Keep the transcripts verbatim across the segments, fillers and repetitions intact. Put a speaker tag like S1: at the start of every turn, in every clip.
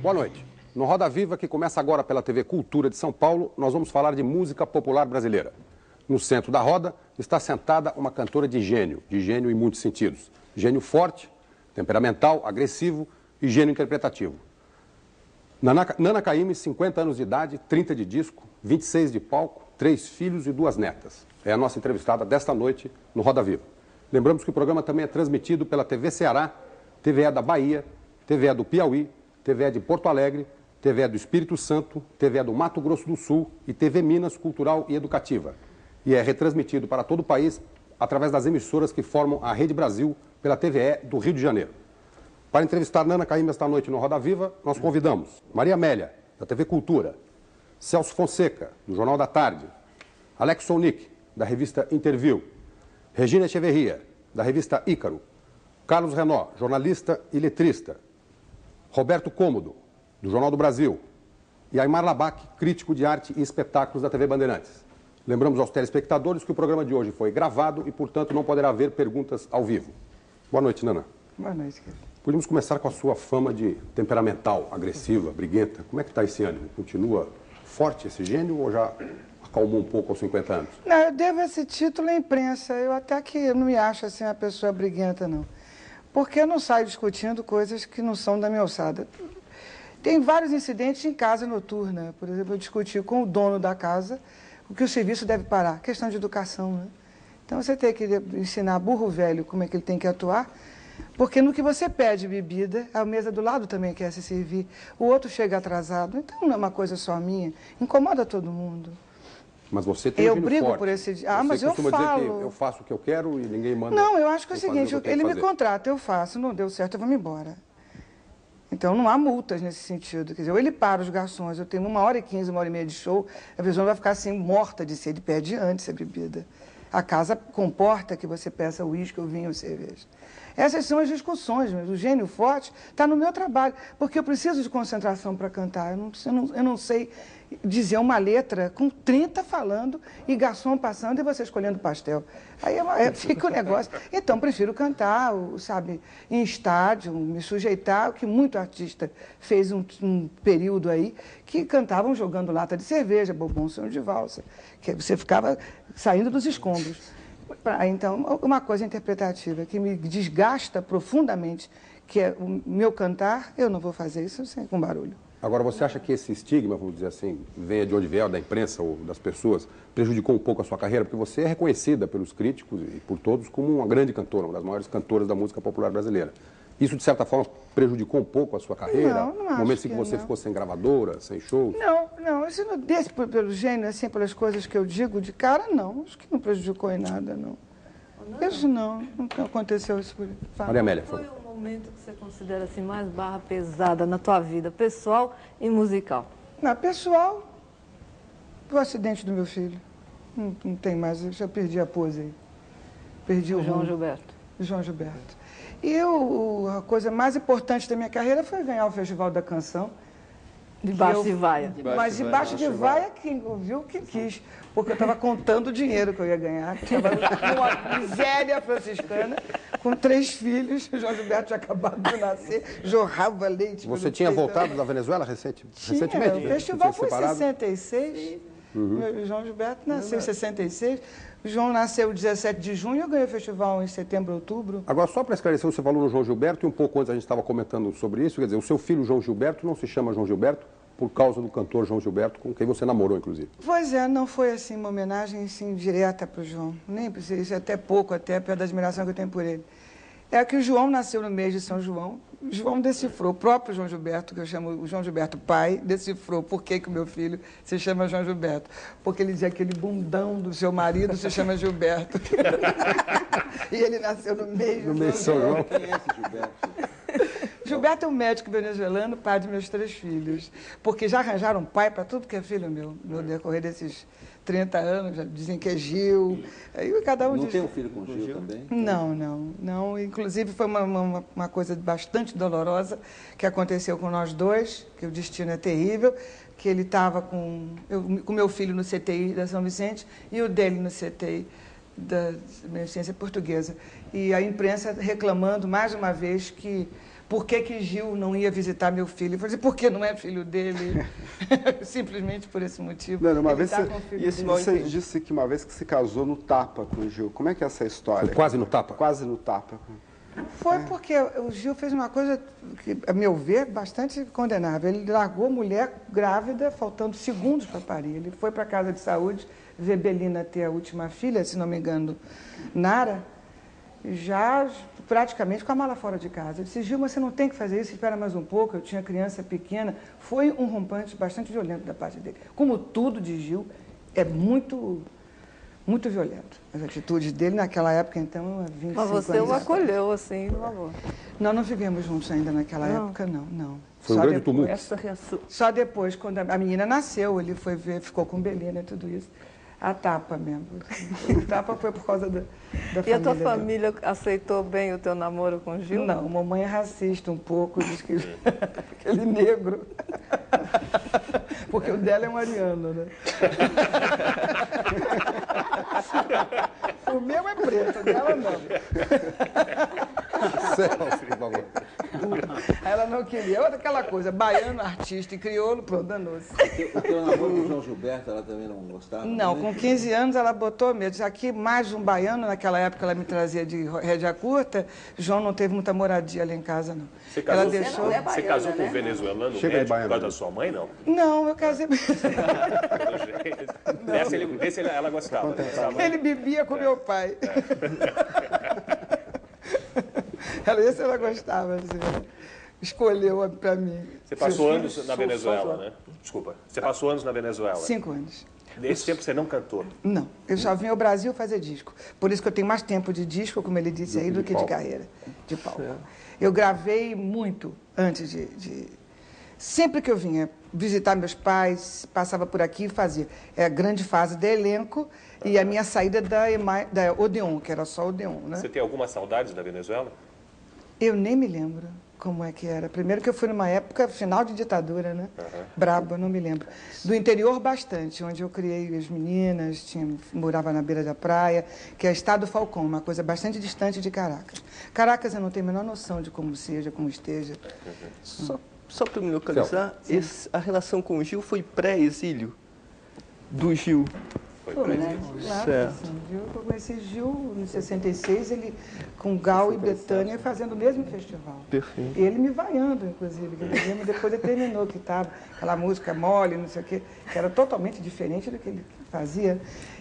S1: Boa noite. No Roda Viva, que começa agora pela T V Cultura de São Paulo, nós vamos falar de música popular brasileira. No centro da roda está sentada uma cantora de gênio, de gênio em muitos sentidos. Gênio forte, temperamental, agressivo e gênio interpretativo. Nana, Nana Caymmi, cinquenta anos de idade, trinta de disco, vinte e seis de palco, três filhos e duas netas. É a nossa entrevistada desta noite no Roda Viva. Lembramos que o programa também é transmitido pela T V Ceará, T V E da Bahia, T V E do Piauí, T V E de Porto Alegre, T V E do Espírito Santo, T V E do Mato Grosso do Sul e T V Minas Cultural e Educativa. E é retransmitido para todo o país através das emissoras que formam a Rede Brasil pela T V E do Rio de Janeiro. Para entrevistar Nana Caymmi esta noite no Roda Viva, nós convidamos Maria Amélia, da T V Cultura, Celso Fonseca, do Jornal da Tarde, Alex Sonic, da revista Interview, Regina Echeverria, da revista Ícaro, Carlos Renó, jornalista e letrista, Roberto Cômodo, do Jornal do Brasil, e Aymar Labak, crítico de arte e espetáculos da T V Bandeirantes. Lembramos aos telespectadores que o programa de hoje foi gravado e, portanto, não poderá haver perguntas ao vivo. Boa noite, Nana.
S2: Boa noite, querido.
S1: Podemos começar com a sua fama de temperamental, agressiva, briguenta. Como é que está esse ânimo? Continua forte esse gênio ou já acalmou um pouco aos cinquenta anos?
S2: Não, eu devo esse título à imprensa. Eu até que não me acho assim uma pessoa briguenta, não. Porque eu não saio discutindo coisas que não são da minha alçada. Tem vários incidentes em casa noturna. Por exemplo, eu discuti com o dono da casa o que o serviço deve parar. Questão de educação, né? Então você tem que ensinar burro velho como é que ele tem que atuar. Porque no que você pede bebida, a mesa do lado também quer se servir. O outro chega atrasado. Então não é uma coisa só minha. Incomoda todo mundo.
S1: Mas você tem
S2: Eu
S1: um
S2: brigo
S1: forte.
S2: por esse... Ah,
S1: você
S2: mas eu
S1: costuma
S2: falo.
S1: dizer que eu faço o que eu quero e ninguém manda.
S2: Não, eu acho que é o
S1: eu
S2: seguinte,
S1: o que eu
S2: ele me
S1: fazer.
S2: contrata, eu faço. Não deu certo, eu vou me embora. Então não há multas nesse sentido. Quer dizer, ou ele para os garçons, eu tenho uma hora e quinze, uma hora e meia de show, a pessoa vai ficar assim, morta de sede, pede antes a bebida. A casa comporta que você peça uísque, ou vinho ou cerveja. Essas são as discussões, mas o gênio forte está no meu trabalho, porque eu preciso de concentração para cantar. Eu não, eu, não, eu não sei dizer uma letra com trinta falando e garçom passando e você escolhendo pastel. Aí é uma, é, fica o negócio. Então, prefiro cantar, sabe, em estádio, me sujeitar, o que muito artista fez um, um período aí, que cantavam jogando lata de cerveja, bobão, sonho de valsa, que você ficava saindo dos escombros. Então, uma coisa interpretativa que me desgasta profundamente, que é o meu cantar, eu não vou fazer isso sem, com barulho.
S1: Agora, você acha que esse estigma, vamos dizer assim, venha de onde vier, da imprensa ou das pessoas, prejudicou um pouco a sua carreira? Porque você é reconhecida pelos críticos e por todos como uma grande cantora, uma das maiores cantoras da música popular brasileira. Isso, de certa forma, prejudicou um pouco a sua carreira?
S2: Não, não acho
S1: momentos
S2: que
S1: em que você
S2: não.
S1: ficou sem gravadora, sem shows?
S2: Não, não. Isso não, desse pelo gênio, assim, pelas coisas que eu digo de cara, não. Acho que não prejudicou em nada, não. não. Isso não, nunca aconteceu isso por
S1: Fala. Maria Amélia,
S3: Qual foi o momento que você considera assim, mais barra pesada na tua vida, pessoal e musical?
S2: Na pessoal, o acidente do meu filho. Não, não tem mais, eu já perdi a pose aí. Perdi o,
S3: o João
S2: rumo.
S3: Gilberto.
S2: João Gilberto. E eu, a coisa mais importante da minha carreira foi ganhar o Festival da Canção.
S3: Debaixo
S2: eu,
S3: de vaia.
S2: Debaixo mas debaixo de vaia, quem ouviu, quem quis. Porque eu estava contando o dinheiro que eu ia ganhar. Estava numa miséria franciscana, com três filhos. O João Gilberto tinha acabado de nascer, jorrava leite.
S1: Você tinha voltado da Venezuela recente,
S2: tinha,
S1: recentemente?
S2: O festival foi em
S1: separado?
S2: sessenta e seis. Uhum. O João Gilberto nasceu em sessenta e seis. O João nasceu dezessete de junho, eu ganhei o festival em setembro, outubro.
S1: Agora, só para esclarecer, você falou no João Gilberto e um pouco antes a gente estava comentando sobre isso, quer dizer, o seu filho João Gilberto não se chama João Gilberto por causa do cantor João Gilberto, com quem você namorou, inclusive.
S2: Pois é, não foi assim uma homenagem assim, direta para o João. Nem precisa, isso é até pouco, até pela admiração que eu tenho por ele. É que o João nasceu no mês de São João. O João decifrou, o próprio João Gilberto, que eu chamo o João Gilberto pai, decifrou por que que o meu filho se chama João Gilberto. Porque ele dizia aquele bundão do seu marido se chama Gilberto. E ele nasceu no mês
S1: no mês de São João.
S4: Quem é esse Gilberto?
S2: Gilberto é um médico venezuelano, pai de meus três filhos. Porque já arranjaram pai para tudo que é filho meu, no decorrer desses trinta anos, já dizem que é Gil. Aí cada um
S4: Não
S2: diz...
S4: tem um filho com Gil, Gil também?
S2: Não, não, não. Inclusive foi uma, uma, uma coisa bastante dolorosa que aconteceu com nós dois, que o destino é terrível, que ele estava com eu, com meu filho no C T I da São Vicente e o dele no C T I da Beneficência Portuguesa. E a imprensa reclamando mais uma vez que por que que Gil não ia visitar meu filho. Eu falei, por que não é filho dele? Simplesmente por esse motivo.
S5: Não, uma
S2: Ele
S5: vez
S2: tá
S5: você,
S2: com o filho
S5: e esse,
S2: dele.
S5: você disse que uma vez que se casou no tapa com o Gil. Como é que é essa história?
S1: Foi quase no tapa?
S5: Quase no tapa.
S2: Foi porque o Gil fez uma coisa que, a meu ver, bastante condenável. Ele largou a mulher grávida, faltando segundos para parir. Ele foi para a casa de saúde ver Belina ter a última filha, se não me engano, Nara, já praticamente com a mala fora de casa. Eu disse, Gil, mas você não tem que fazer isso, espera mais um pouco, eu tinha criança pequena. Foi um rompante bastante violento da parte dele. Como tudo de Gil, é muito... muito violento. As atitudes dele naquela época, então, há vinte e cinco anos.
S3: Mas você o
S2: atrás.
S3: acolheu, assim, no amor.
S2: Nós não vivemos juntos ainda naquela
S3: Não.
S2: época, não, não.
S1: Foi um
S2: Só
S1: grande
S2: depois.
S1: tumulto.
S3: Essa reação.
S2: Só depois, quando a a menina nasceu, ele foi ver, ficou com Belina e tudo isso. A tapa mesmo. O tapa foi por causa da, da família.
S3: E a tua
S2: dele.
S3: família aceitou bem o teu namoro com o Gil?
S2: Não, mamãe é racista um pouco, diz que aquele negro. Porque o dela é um ariano, né? O meu é preto, o dela não.
S1: Celso, por favor.
S2: Ela não queria. Outra aquela coisa, baiano, artista e crioulo, pronto, danou-se.
S4: O teu namoro com o João Gilberto, ela também não gostava?
S2: Não,
S4: também?
S2: com quinze anos ela botou medo. Diz, aqui mais um baiano, naquela época ela me trazia de rédea curta, João não teve muita moradia ali em casa, não.
S6: Você casou,
S2: Ela deixou...
S6: você, você casou com um venezuelano
S1: Chega de
S6: médico por
S1: baiano.
S6: causa da sua mãe, não?
S2: Não, eu casei...
S6: Desse, ele, desse ele- ela gostava. Né? Gostava.
S2: Ele bebia com meu pai. Ela, esse ela gostava, assim, escolheu para mim.
S6: Você passou
S2: Seus
S6: anos
S2: filhos
S6: na
S2: são
S6: Venezuela,
S2: só-
S6: né? Desculpa. Você passou anos na Venezuela.
S2: Cinco anos.
S6: Nesse tempo você não cantou.
S2: Não, eu só vim ao Brasil fazer disco. Por isso que eu tenho mais tempo de disco, como ele disse aí, do que de carreira, de palco. Eu gravei muito antes de, de... Sempre que eu vinha visitar meus pais, passava por aqui e fazia. É a grande fase de elenco e a minha saída da, Ema- da Odeon, que era só Odeon, né?
S6: Você tem alguma saudade da Venezuela?
S2: Eu nem me lembro como é que era. Primeiro que eu fui numa época final de ditadura, né? Braba, não me lembro. Do interior bastante, onde eu criei as meninas, tinha, morava na beira da praia, que é Estado Falcão, uma coisa bastante distante de Caracas. Caracas eu não tenho a menor noção de como seja, como esteja.
S7: Só, só para me localizar, esse, a relação com o Gil foi pré-exílio do Gil.
S6: Foi
S2: Foi,
S6: pra
S2: né?
S6: isso.
S2: Claro,
S7: Certo.
S2: assim, Gil, eu conheci Gil em sessenta e seis, ele com Gal e Betânia fazendo o mesmo festival.
S7: Perfeito.
S2: Ele me vaiando, inclusive, que eu me lembro, depois ele terminou, que estava aquela música mole, não sei o quê, que era totalmente diferente do que ele fazia.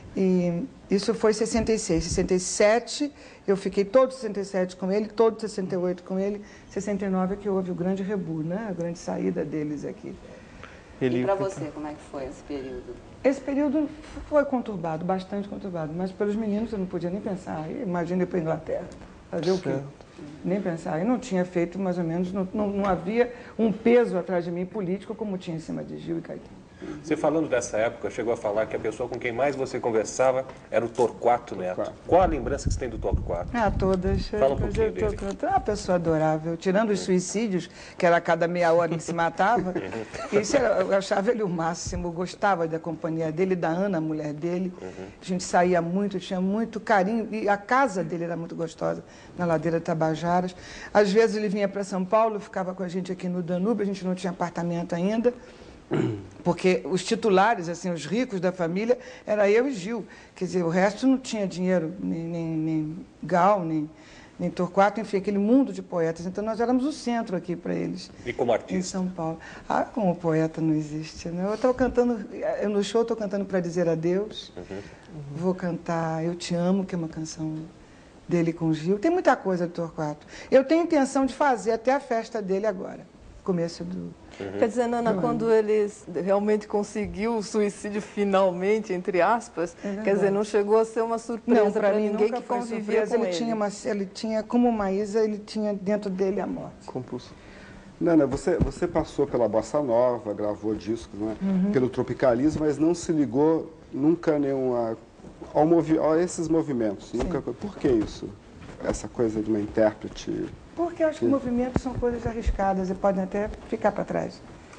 S2: E isso foi em sessenta e seis. Em sessenta e sete, eu fiquei todo sessenta e sete com ele, todo sessenta e oito com ele. sessenta e nove é que houve o grande rebu, né? A grande saída deles aqui.
S7: Ele...
S8: E para você, como é que foi esse período?
S2: Esse período foi conturbado, bastante conturbado, mas pelos meninos eu não podia nem pensar. Imagina ir para a Inglaterra, fazer o quê?
S7: Certo.
S2: Nem pensar. Eu não tinha feito, mais ou menos, não, não, não havia um peso atrás de mim político como tinha em cima de Gil e Caetano.
S6: Você falando dessa época, chegou a falar que a pessoa com quem mais você conversava era o Torquato Neto.
S5: Torquato.
S6: Qual a lembrança que você tem do Torquato?
S2: Ah, todas.
S6: Fala um
S2: Mas
S6: pouquinho
S2: eu tô-
S6: dele.
S2: tô- tô- uma pessoa adorável. Tirando os suicídios, que era a cada meia hora ele se matava, isso era, eu achava ele o máximo. Eu gostava da companhia dele, da Ana, a mulher dele. A gente saía muito, tinha muito carinho. E a casa dele era muito gostosa, na ladeira de Tabajaras. Às vezes ele vinha para São Paulo, ficava com a gente aqui no Danúbio, a gente não tinha apartamento ainda. Porque os titulares, assim, os ricos da família, era eu e Gil. Quer dizer, o resto não tinha dinheiro, nem, nem, nem Gal, nem, nem Torquato, enfim, aquele mundo de poetas. Então, nós éramos o centro aqui para eles.
S6: E como
S2: Em
S6: artista?
S2: São Paulo. Ah, como poeta não existe, né? Eu estou cantando, eu no show estou cantando para dizer adeus. Vou cantar Eu Te Amo, que é uma canção dele com o Gil. Tem muita coisa do Torquato. Eu tenho intenção de fazer até a festa dele agora, começo do...
S3: Quer dizer, Nana, quando ele realmente conseguiu o suicídio finalmente, entre aspas,
S2: É verdade.
S3: quer dizer, não chegou a ser uma surpresa
S2: Não,
S3: para
S2: para mim
S3: ninguém
S2: nunca
S3: que
S2: foi
S3: convivia
S2: surpresa.
S3: com
S2: Ele
S3: ele.
S2: tinha, uma, ele tinha, como Maísa, ele tinha dentro dele a morte.
S7: Compulso.
S5: Nana, você, você passou pela Bossa Nova, gravou discos, não é?
S2: Uhum.
S5: Pelo tropicalismo, mas não se ligou nunca nenhuma, ao movi a esses movimentos. Nunca, por que isso? Essa coisa de uma intérprete...
S2: Porque eu acho que movimentos são coisas arriscadas e podem até ficar para trás.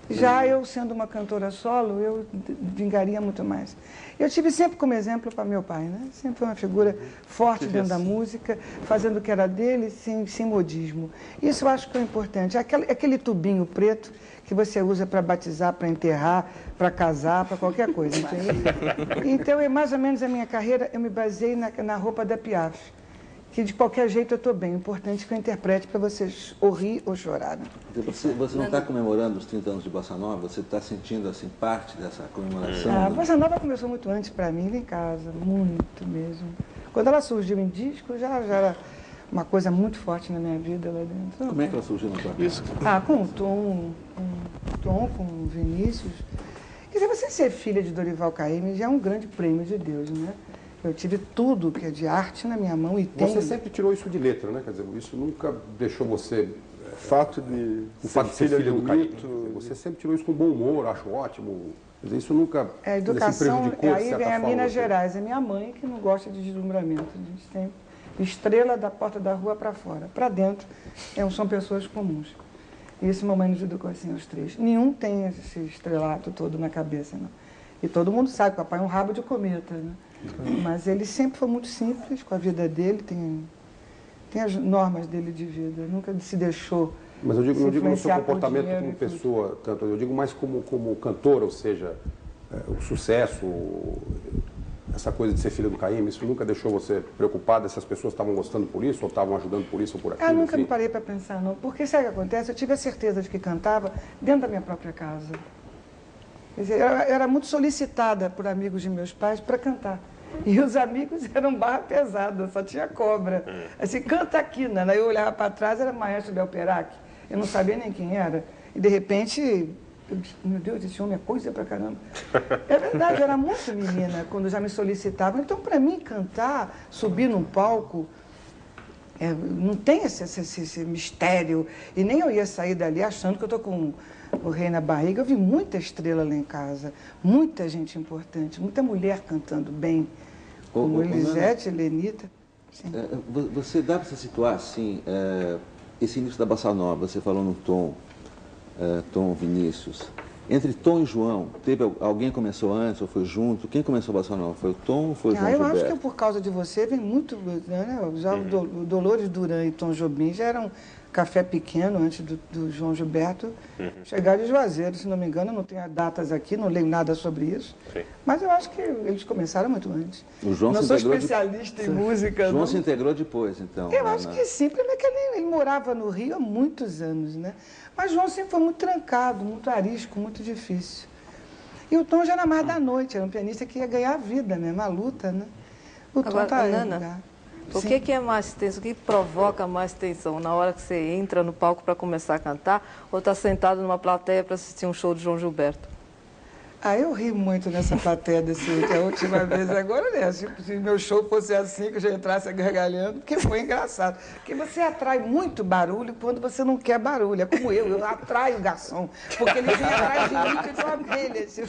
S2: Já eu, sendo uma cantora solo, eu vingaria muito mais. Eu tive sempre como exemplo para meu pai, né? Sempre foi uma figura forte dentro da música, fazendo o que era dele, sem, sem modismo. Isso eu acho que é importante. Aquele, aquele tubinho preto que você usa para batizar, para enterrar, para casar, para qualquer coisa, entende? Então, é mais ou menos a minha carreira, eu me baseei na, na roupa da Piaf, que de qualquer jeito eu estou bem. O importante é que eu interprete para vocês ou rir ou chorar. Né?
S4: Você, você não está comemorando os trinta anos de Bossa Nova? Você está sentindo assim, parte dessa comemoração?
S2: Ah, a Bossa Nova começou muito antes para mim, lá em casa, muito mesmo. Quando ela surgiu em disco, já, já era uma coisa muito forte na minha vida lá dentro.
S4: Como é que ela surgiu na tua casa?
S2: Ah, com o Tom, com o Tom, com o Vinícius. Quer dizer, você ser filha de Dorival Caymmi já é um grande prêmio de Deus, né? Eu tive tudo que é de arte na minha mão e tenho...
S1: Você sempre tirou isso de letra, né? Quer dizer, isso nunca deixou você...
S5: O fato de
S1: O fato de ser filha do
S5: Caymmi.
S1: Caymmi. Você sempre tirou isso com bom humor, acho ótimo. Quer dizer, isso nunca...
S2: É, a educação,
S1: dizer, prejudicou, de
S2: aí
S1: certa
S2: vem a
S1: forma,
S2: Minas
S1: você.
S2: Gerais, é minha mãe que não gosta de deslumbramento. A gente tem estrela da porta da rua para fora. Para dentro, é, são pessoas comuns. E isso mamãe nos educou assim, os três. Nenhum tem esse estrelato todo na cabeça, não. E todo mundo sabe, papai é um rabo de cometa, né? Mas ele sempre foi muito simples com a vida dele, tem, tem as normas dele de vida, nunca se deixou.
S1: Mas eu digo,
S2: se
S1: não digo no seu
S2: influenciar por
S1: comportamento
S2: dinheiro
S1: como
S2: e tudo.
S1: pessoa, tanto, eu digo mais como, como cantora, ou seja, é, o sucesso, essa coisa de ser filha do Caymmi, isso nunca deixou você preocupada se as pessoas estavam gostando por isso, ou estavam ajudando por isso ou por aquilo?
S2: Ah, nunca
S1: enfim?
S2: me parei para pensar, não. Porque sabe o que acontece? Eu tive a certeza de que cantava dentro da minha própria casa. Quer dizer, eu era muito solicitada por amigos de meus pais para cantar. E os amigos eram barra pesada, só tinha cobra. Assim, canta aqui, né? Aí eu olhava para trás, era Maestro Bel Perac. Eu não sabia nem quem era. E, de repente, eu disse, meu Deus, esse homem é coisa pra caramba. É verdade, eu era muito menina quando já me solicitavam. Então, para mim, cantar, subir num palco, é, não tem esse, esse, esse mistério. E nem eu ia sair dali achando que eu estou com o rei na barriga. Eu vi muita estrela lá em casa, muita gente importante, muita mulher cantando bem, como
S4: Ô, ô,
S2: Elisete, Lenita. Sim.
S4: É, vo- você dá para se situar assim, é, esse início da Bossa Nova, você falou no Tom, é, Tom Vinícius. Entre Tom e João, teve al- alguém começou antes ou foi junto? Quem começou a Bossa Nova? Foi o Tom ou foi o João
S2: Ah, eu
S4: Gilberto?
S2: acho que por causa de você vem muito, né? Já o Do- o Dolores Duran e Tom Jobim já eram café pequeno antes do, do João Gilberto chegar de Juazeiro, se não me engano, eu não tenho datas aqui, não leio nada sobre isso.
S6: Sim.
S2: Mas eu acho que eles começaram muito antes.
S4: O João
S2: não
S4: se
S2: sou
S4: integrou de-
S2: especialista em música.
S4: João
S2: não.
S4: se integrou depois, então.
S2: Eu
S4: né,
S2: acho
S4: na-
S2: que sim, primeiro que ele, ele morava no Rio há muitos anos, né? Mas João sempre foi muito trancado, muito arisco, muito difícil. E o Tom já era mais da noite, era um pianista que ia ganhar a vida mesmo, a luta, né? O Tom
S3: Agora,
S2: tá aí,
S3: Nana,
S2: já.
S3: o
S2: Sim.
S3: que, que é mais tenso? O que provoca mais tensão? Na hora que você entra no palco para começar a cantar ou está sentado numa plateia para assistir um show de João Gilberto?
S2: Ah, eu ri muito nessa plateia desse, da última vez. Agora, né? Se, se meu show fosse assim, que eu já entrasse gargalhando, porque foi engraçado. Porque você atrai muito barulho quando você não quer barulho. É como eu, eu atraio o garçom. Porque ele vem atrás de mim que eu sou abelha. Assim.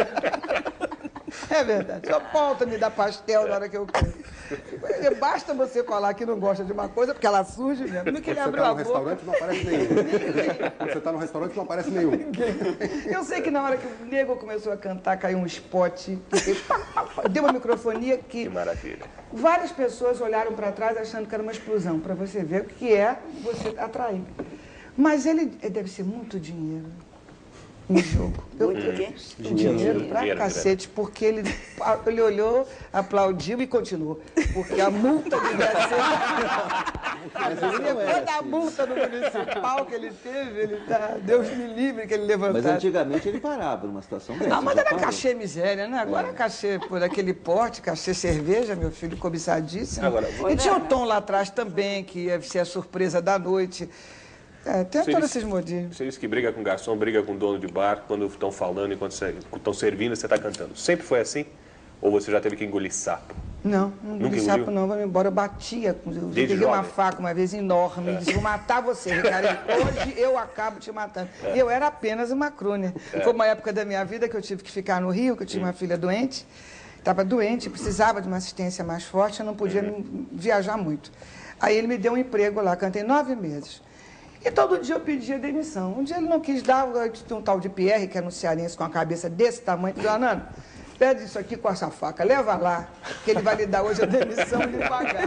S2: É verdade. Só falta me dar pastel na hora que eu quero. Basta você falar que não gosta de uma coisa, porque ela surge mesmo. No que ele
S1: Você
S2: abriu
S1: está
S2: a
S1: no
S2: boca.
S1: restaurante não aparece nenhum. Você está no restaurante e não aparece nenhum.
S2: Eu sei que na hora que o nego começou a cantar, caiu um spot, e pá, pá, pá, deu uma microfonia que
S6: Que maravilha.
S2: várias pessoas olharam para trás achando que era uma explosão, para você ver o que é você atrair. Mas ele deve ser muito dinheiro em jogo. Eu,
S8: Muito o quê?
S2: dinheiro pra
S6: Dinheiro,
S2: cacete, porque ele, ele olhou, aplaudiu e continuou. Porque a multa devia ser... Depois da multa no municipal que ele teve, ele tá... Deus me livre que ele
S4: Mas
S2: levantasse.
S4: antigamente ele parava numa situação dessa.
S2: Ah, mas
S4: já
S2: era
S4: parou.
S2: cachê miséria, né? Agora é cachê por aquele porte, cachê cerveja, meu filho, cobiçadíssimo.
S6: Agora,
S2: e tinha o Tom lá atrás também, que ia ser a surpresa da noite. É, tem
S6: Você
S2: todos
S6: disse-
S2: esses modinhos.
S6: Você disse que briga com garçom, briga com dono de bar, quando estão falando e quando estão servindo, você está cantando. Sempre foi assim? Ou você já teve que engolir sapo?
S2: Não, não
S6: Nunca
S2: engoli
S6: engoliu?
S2: sapo não, vamos embora. Eu batia, com- eu
S6: Desde
S2: peguei uma
S6: jovem?
S2: faca uma vez enorme e disse, vou matar você, Ricardo. Hoje eu acabo te matando. E eu era apenas uma crônia. Foi uma época da minha vida que eu tive que ficar no Rio, que eu tinha uma filha doente. Estava doente, precisava de uma assistência mais forte, eu não podia viajar muito. Aí ele me deu um emprego lá, cantei nove meses. E todo dia eu pedia demissão. Um dia ele não quis dar, tinha um tal de Pierre, que era um cearense com a cabeça desse tamanho, disse, Anano, pede isso aqui com essa faca, leva lá, que ele vai lhe dar hoje a demissão e lhe pagar.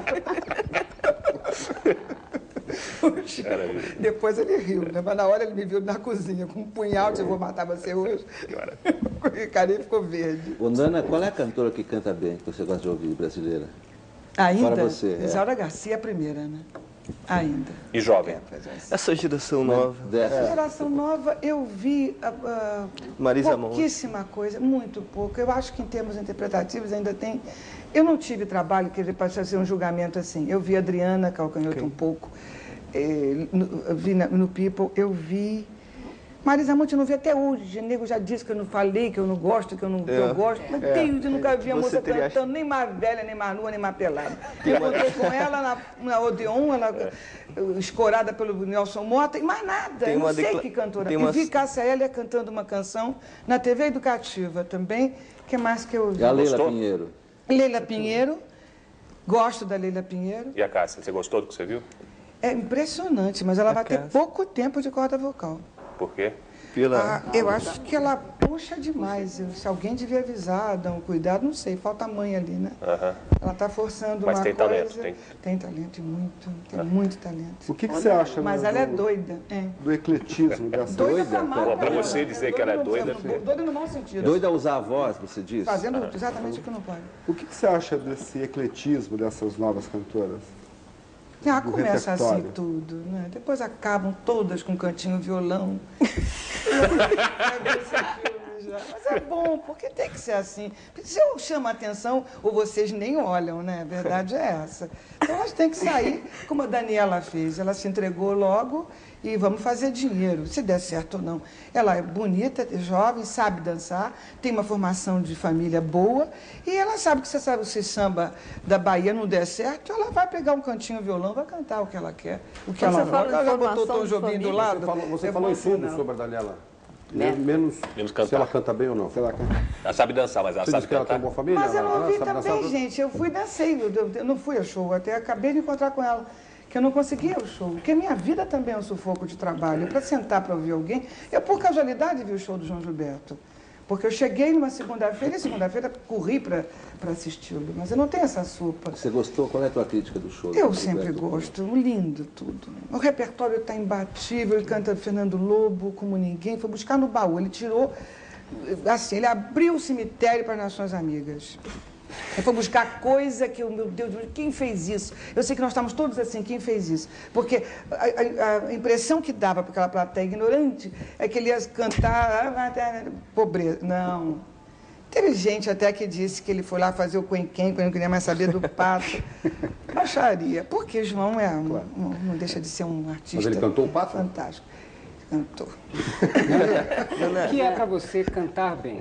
S2: Depois ele riu, né? Mas na hora ele me viu na cozinha com um punhal, disse, eu vou matar você hoje. O carinha ficou verde.
S4: Ô, Nana, qual é a cantora que canta bem, que você gosta de ouvir, brasileira?
S2: Ainda?
S4: Fora você, é.
S2: Isaura Garcia é a primeira, né? Ainda.
S6: E jovem?
S2: É, pois é.
S7: Essa geração nova.
S2: Essa geração nova, eu vi uh,
S7: Marisa
S2: pouquíssima coisa, muito pouco. Eu acho que em termos interpretativos ainda tem... Eu não tive trabalho que ele parecia ser um julgamento assim. Eu vi a Adriana Calcanhoto okay. um pouco, eh, no, eu vi na, no People, eu vi... Marisa Monte eu não vi até hoje. O nego já disse que eu não falei, que eu não gosto, que eu não é. eu gosto. Mas é. Desde nunca vi a moça cantando, ach... nem mais velha, nem mais nua, nem mais pelada. Eu encontrei com ela na, na Odeon, ela é. escorada pelo Nelson Mota, e mais nada. Tem eu não sei decla... que cantora. E uma... vi Cássia Eller cantando uma canção na T V Educativa também. O que mais que eu vi?
S4: E a Leila Pinheiro.
S2: Leila Pinheiro. Gosto da Leila Pinheiro.
S6: E a Cássia, você gostou do que você viu?
S2: É impressionante, mas ela
S7: a
S2: vai Cássia. ter pouco tempo de corda vocal.
S6: Por quê?
S2: Pela... Ah, eu acho que ela puxa demais. Se alguém devia avisar, dar um cuidado, não sei, falta mãe ali, né?
S6: Uh-huh.
S2: Ela está forçando
S6: Mas
S2: uma
S6: tem
S2: coisa...
S6: talento, tem?
S2: Tem talento, e muito, tem ah. muito talento.
S5: O que, que você acha,
S2: Mas
S5: do,
S2: ela é doida. É.
S5: do ecletismo dessa...
S2: Doida pra mal.
S6: Para você dizer que ela é doida...
S2: Doida, doida no mau sentido.
S4: Doida a usar a voz, você disse?
S2: Fazendo ah. exatamente o que não pode.
S5: O que, que você acha desse ecletismo dessas novas cantoras?
S2: Ah, começa assim tudo, né? Depois acabam todas com cantinho violão. Mas é bom, porque tem que ser assim. Se eu chamo a atenção, ou vocês nem olham, né? A verdade é essa. Então elas têm que sair, como a Daniela fez. Ela se entregou logo e vamos fazer dinheiro, se der certo ou não. Ela é bonita, é jovem, sabe dançar, tem uma formação de família boa e ela sabe que você sabe se samba da Bahia não der certo, ela vai pegar um cantinho violão, vai cantar o que ela quer, o que ela
S3: fala.
S2: Ela já botou o Tom Jobim do lado.
S1: Você falou, você falou em tudo sobre a Daniela.
S3: Né?
S1: Menos,
S6: Menos
S1: se ela canta bem ou não. Se ela, canta...
S6: ela sabe dançar, mas ela
S1: você
S6: sabe
S1: que ela
S6: cantar.
S1: tem boa família?
S2: Mas eu não
S1: ela,
S2: vi
S1: ela
S2: também,
S1: dançar...
S2: gente. Eu fui dancei, eu, eu não fui a show, até acabei de encontrar com ela, que eu não conseguia o show, porque minha vida também é um sufoco de trabalho. Para sentar para ouvir alguém, eu por casualidade vi o show do João Gilberto. Porque eu cheguei numa segunda-feira e segunda-feira corri para assisti-lo, mas eu não tenho essa sopa.
S4: Você gostou? Qual é a tua crítica do show?
S2: Eu
S4: do
S2: sempre gosto, lindo tudo. O repertório está imbatível, ele canta Fernando Lobo como ninguém, foi buscar no baú, ele tirou, assim, ele abriu o cemitério para as Nações Amigas. Ele foi buscar coisa que, meu Deus, quem fez isso? Eu sei que nós estamos todos assim, quem fez isso? Porque a, a, a impressão que dava para aquela plateia ignorante é que ele ia cantar ah, pobreza. Não. Teve gente até que disse que ele foi lá fazer o quen-quen, quando não queria mais saber do pato. Baixaria. Porque João é um, claro. um, não deixa de ser um artista.
S1: Mas ele cantou o pato?
S2: Fantástico. Cantou.
S9: O que é para você cantar bem?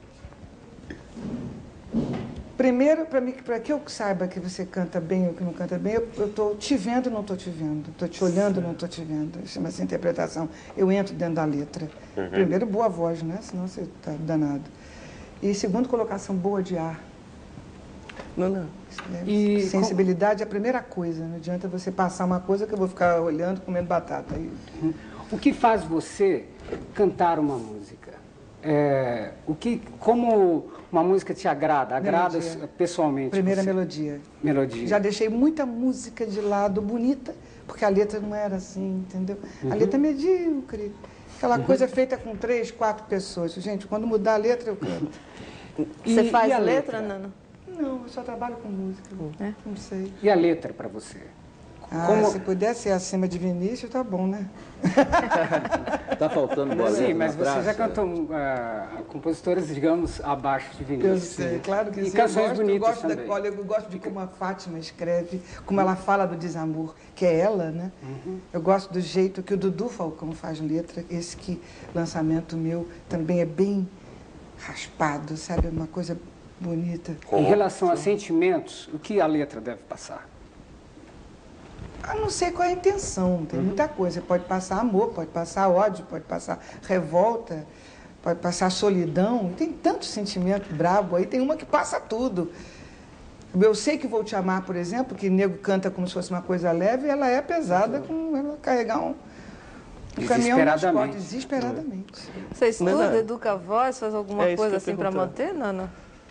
S2: Primeiro, para que eu saiba que você canta bem ou que não canta bem, eu estou te vendo ou não estou te vendo. Estou te olhando ou não estou te vendo. Chama-se interpretação. Eu entro dentro da letra. Uhum. Primeiro, boa voz, né? Senão você está danado. E segundo, colocação boa de ar.
S7: Não, não.
S2: E sensibilidade é a primeira coisa. Não adianta você passar uma coisa que eu vou ficar olhando, comendo batata.
S9: Uhum. O que faz você cantar uma música? É, o que, como uma música te agrada? Agrada melodia. Pessoalmente?
S2: Primeira
S9: você?
S2: melodia.
S9: Melodia.
S2: Já deixei muita música de lado bonita, porque a letra não era assim, entendeu? Uhum. A letra é medíocre. Aquela uhum. coisa feita com três, quatro pessoas. Gente, quando mudar a letra, eu canto.
S3: Você
S2: e,
S3: faz
S2: e a
S3: letra,
S2: letra,
S3: Nana?
S2: Não, eu só trabalho com música. É? Não sei.
S9: E a letra para você?
S2: Ah,
S9: Como...
S2: se pudesse ser acima de Vinícius, tá bom, né?
S4: Tá faltando boleto.
S9: Sim, mas
S4: você
S9: praça.
S2: é.
S9: já cantou uh, compositores, digamos, abaixo de Vinícius.
S2: Eu sei, claro que
S9: e
S2: sim.
S9: E canções
S2: eu gosto,
S9: bonitas
S2: eu gosto
S9: também.
S2: Da, olha, eu gosto de como a Fátima escreve, como ela fala do desamor, que é ela, né? Uhum. Eu gosto do jeito que o Dudu Falcão faz letra. Esse que, lançamento meu também é bem raspado, sabe? Uma coisa bonita.
S9: Em relação a sentimentos, o que a letra deve passar?
S2: Eu não sei qual é a intenção, tem uhum. muita coisa. Pode passar amor, pode passar ódio, pode passar revolta, pode passar solidão. Tem tanto sentimento brabo aí, tem uma que passa tudo. Eu sei que vou te amar, por exemplo, que nego canta como se fosse uma coisa leve, e ela é pesada, com ela carregar um, O caminhão no mascote,
S9: Desesperadamente.
S2: desesperadamente.
S3: Você estuda,
S7: Nana,
S3: educa a voz, faz alguma
S7: é isso
S3: coisa
S7: que eu
S3: assim
S7: ia
S3: para
S7: perguntar.
S3: manter, Nana?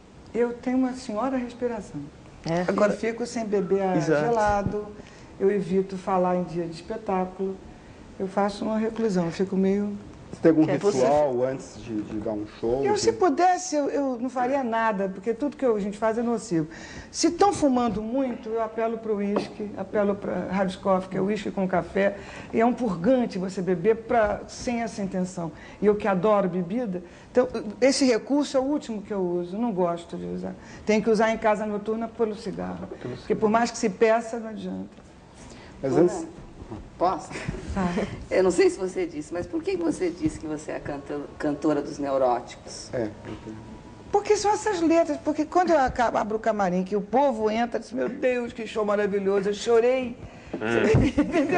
S2: Eu tenho uma senhora respiração.
S3: É.
S2: Agora, eu fico sem beber ar
S7: Exato.
S2: gelado, eu evito falar em dia de espetáculo, eu faço uma reclusão, eu fico meio...
S5: Você tem algum
S3: Que é
S5: ritual antes de, de dar um show?
S2: Eu,
S5: de-
S2: se pudesse, eu, eu não faria nada, porque tudo que a gente faz é nocivo. Se estão fumando muito, eu apelo para o uísque, apelo para Hard Coffee, que é uísque com café, e é um purgante você beber pra, sem essa intenção. E eu que adoro bebida, então, esse recurso é o último que eu uso, não gosto de usar. Tenho que usar em casa noturna pelo cigarro, porque por mais que se peça, não adianta.
S5: Mas antes,
S8: Posso? Eu não sei se você disse, mas por que você disse que você é a canta- cantora dos neuróticos?
S5: é,
S2: Porque são essas letras, porque quando eu acabo, abro o camarim, que o povo entra, diz, meu Deus, que show maravilhoso, eu chorei. Entendeu?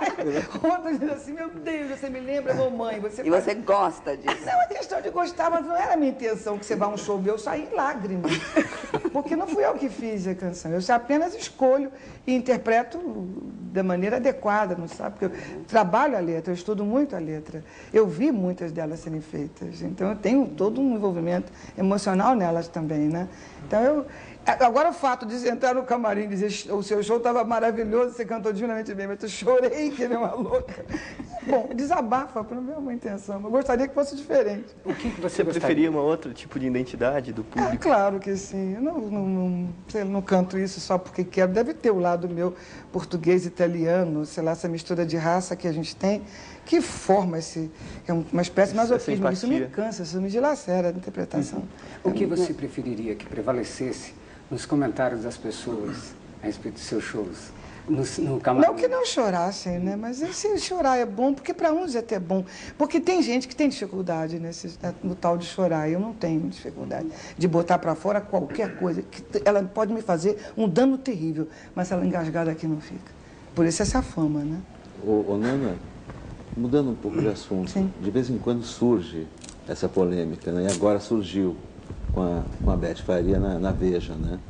S2: Outros dizem assim, meu Deus, você me lembra mamãe. Você
S8: E
S2: faz-
S8: você gosta disso?
S2: Não é questão de gostar, mas não era a minha intenção que você vá a um show meu, eu saí em lágrimas. Porque não fui eu que fiz a canção, eu apenas escolho e interpreto da maneira adequada, não sabe? Porque eu trabalho a letra, eu estudo muito a letra. Eu vi muitas delas serem feitas, então eu tenho todo um envolvimento emocional nelas também, né? Então eu... Agora o fato de entrar no camarim e dizer o seu show estava maravilhoso, você cantou divinamente bem, mas eu chorei que nem uma louca. Bom, desabafa, não é uma intenção, eu gostaria que fosse diferente.
S9: O que, que você
S7: Você
S9: gostaria?
S7: preferia um outro tipo de identidade do
S2: É,
S7: público?
S2: claro que sim. Eu não, não, não, sei, não canto isso só porque quero. Deve ter o lado meu português, italiano, sei lá, essa mistura de raça que a gente tem, que forma esse... É uma espécie de
S7: Essa
S2: masoquismo. Isso me
S7: empatia.
S2: cansa, isso me dilacera a interpretação.
S9: O que você preferiria que prevalecesse nos comentários das pessoas a respeito dos seus shows? No, no camarim?
S2: Não que não chorassem, né? Mas se chorar é bom, porque para uns é até bom. Porque tem gente que tem dificuldade nesse, no tal de chorar. Eu não tenho dificuldade de botar para fora qualquer coisa. Que ela pode me fazer um dano terrível, mas ela engasgada aqui não fica. Por isso essa fama, né?
S4: Ô, ô Nana, mudando um pouco de assunto,
S2: Sim.
S4: de vez em quando surge essa polêmica, né? E agora surgiu com a, com a Beth Faria na, na Veja, né?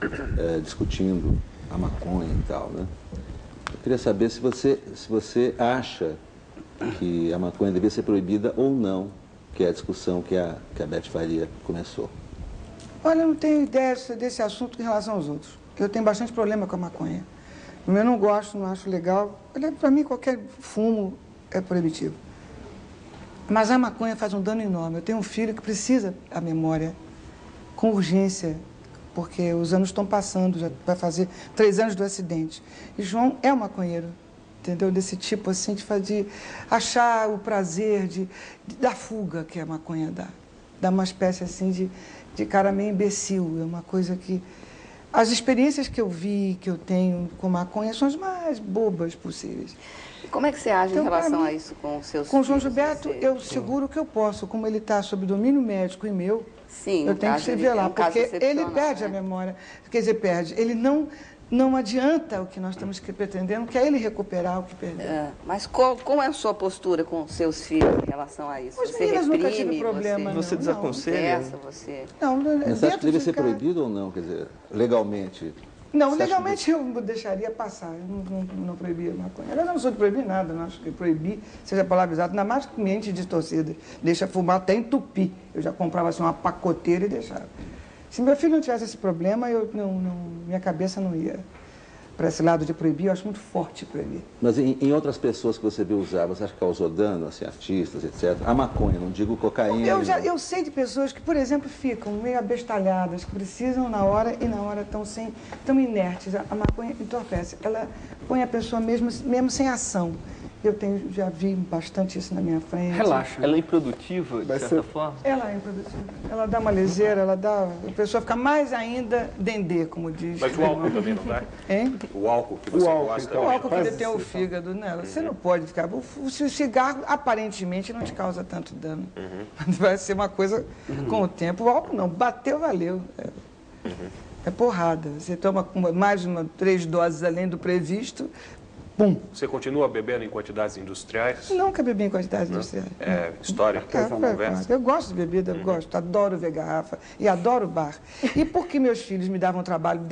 S4: É, discutindo a maconha e tal, né? Eu queria saber se você, se você acha que a maconha devia ser proibida ou não, que é a discussão que a, que a Beth Faria começou.
S2: Olha, eu não tenho ideia desse, desse assunto em relação aos outros. Eu tenho bastante problema com a maconha. Eu não gosto, não acho legal. Para mim, qualquer fumo é proibitivo. Mas a maconha faz um dano enorme. Eu tenho um filho que precisa a memória com urgência, porque os anos estão passando, já vai fazer três anos do acidente. E João é um maconheiro, entendeu? Desse tipo, assim, de, fazer, achar o prazer de, de, da fuga que a maconha dá. Dá uma espécie, assim, de, de cara meio imbecil. É uma coisa que... As experiências que eu vi, que eu tenho com maconha, são as mais bobas possíveis.
S8: Como é que você age
S2: Então,
S8: em
S2: pra
S8: relação
S2: mim,
S8: a isso com os seus
S2: Com o João
S8: filhos?
S2: Gilberto,
S8: Você-
S2: eu seguro o que eu posso. Como ele está sob domínio médico e meu,
S8: Sim,
S2: eu
S8: no
S2: tenho que
S8: caso,
S2: se
S8: ele-
S2: ver lá,
S8: é um caso
S2: porque ele
S8: excepcional,
S2: perde
S8: né?
S2: a memória. Quer dizer, perde. Ele não, não adianta o que nós estamos que- pretendendo, que é ele recuperar o que perdeu.
S8: É, mas qual, qual é a sua postura com os seus filhos em relação a isso?
S2: Os
S8: Você
S2: meninos nunca
S8: reprime,
S2: tive problema,
S8: você,
S7: Você
S2: não,
S7: desaconselha?
S8: conversa, você...
S2: Não, não,
S4: Mas você acha que
S2: dentro
S4: deve
S2: de
S4: ser
S2: casa-
S4: proibido ou não? Quer dizer, legalmente?
S2: Não,
S4: Você acha
S2: legalmente eu deixaria passar, eu não, não, não proibia maconha. Aliás, eu não sou de proibir nada, não acho que proibir seja a palavra exata, ainda mais que ambiente de torcida. Deixa fumar até entupir. Eu já comprava assim, uma pacoteira e deixava. Se meu filho não tivesse esse problema, eu não, não, minha cabeça não ia para esse lado de proibir, eu acho muito forte proibir.
S4: Mas em, em outras pessoas que você viu usar, você acha que causou dano, assim, artistas, etcétera? A maconha, não digo cocaína.
S2: Eu, já,
S4: não.
S2: eu sei de pessoas que, por exemplo, ficam meio abestalhadas, que precisam na hora e na hora estão sem, tão inertes. A, a maconha entorpece, ela põe a pessoa mesmo, mesmo sem ação. Eu tenho, já vi bastante isso na minha frente.
S9: Relaxa.
S7: Ela é improdutiva, de
S5: Vai
S7: certa
S5: ser-
S7: forma?
S2: Ela é improdutiva. Ela dá uma leseira, ela dá. A pessoa fica mais ainda dendê, como diz.
S6: Mas o álcool também não dá?
S2: Hein?
S6: O álcool que você
S5: álcool,
S6: gosta
S5: então.
S2: O
S6: também
S2: álcool
S6: não
S2: que
S6: dá?
S2: detém o fígado, né? Você não pode ficar. O, o cigarro, aparentemente, não te causa tanto dano. Vai ser uma coisa com o tempo. O álcool não, bateu, valeu. É, é porrada. Você toma uma- mais uma, três doses além do previsto, pum.
S6: Você continua bebendo em quantidades industriais?
S2: Nunca bebi em quantidades industriais.
S6: É história,
S2: É,
S6: conversa.
S2: eu gosto de bebida, eu gosto, adoro ver garrafa e adoro bar. E porque meus filhos me davam trabalho da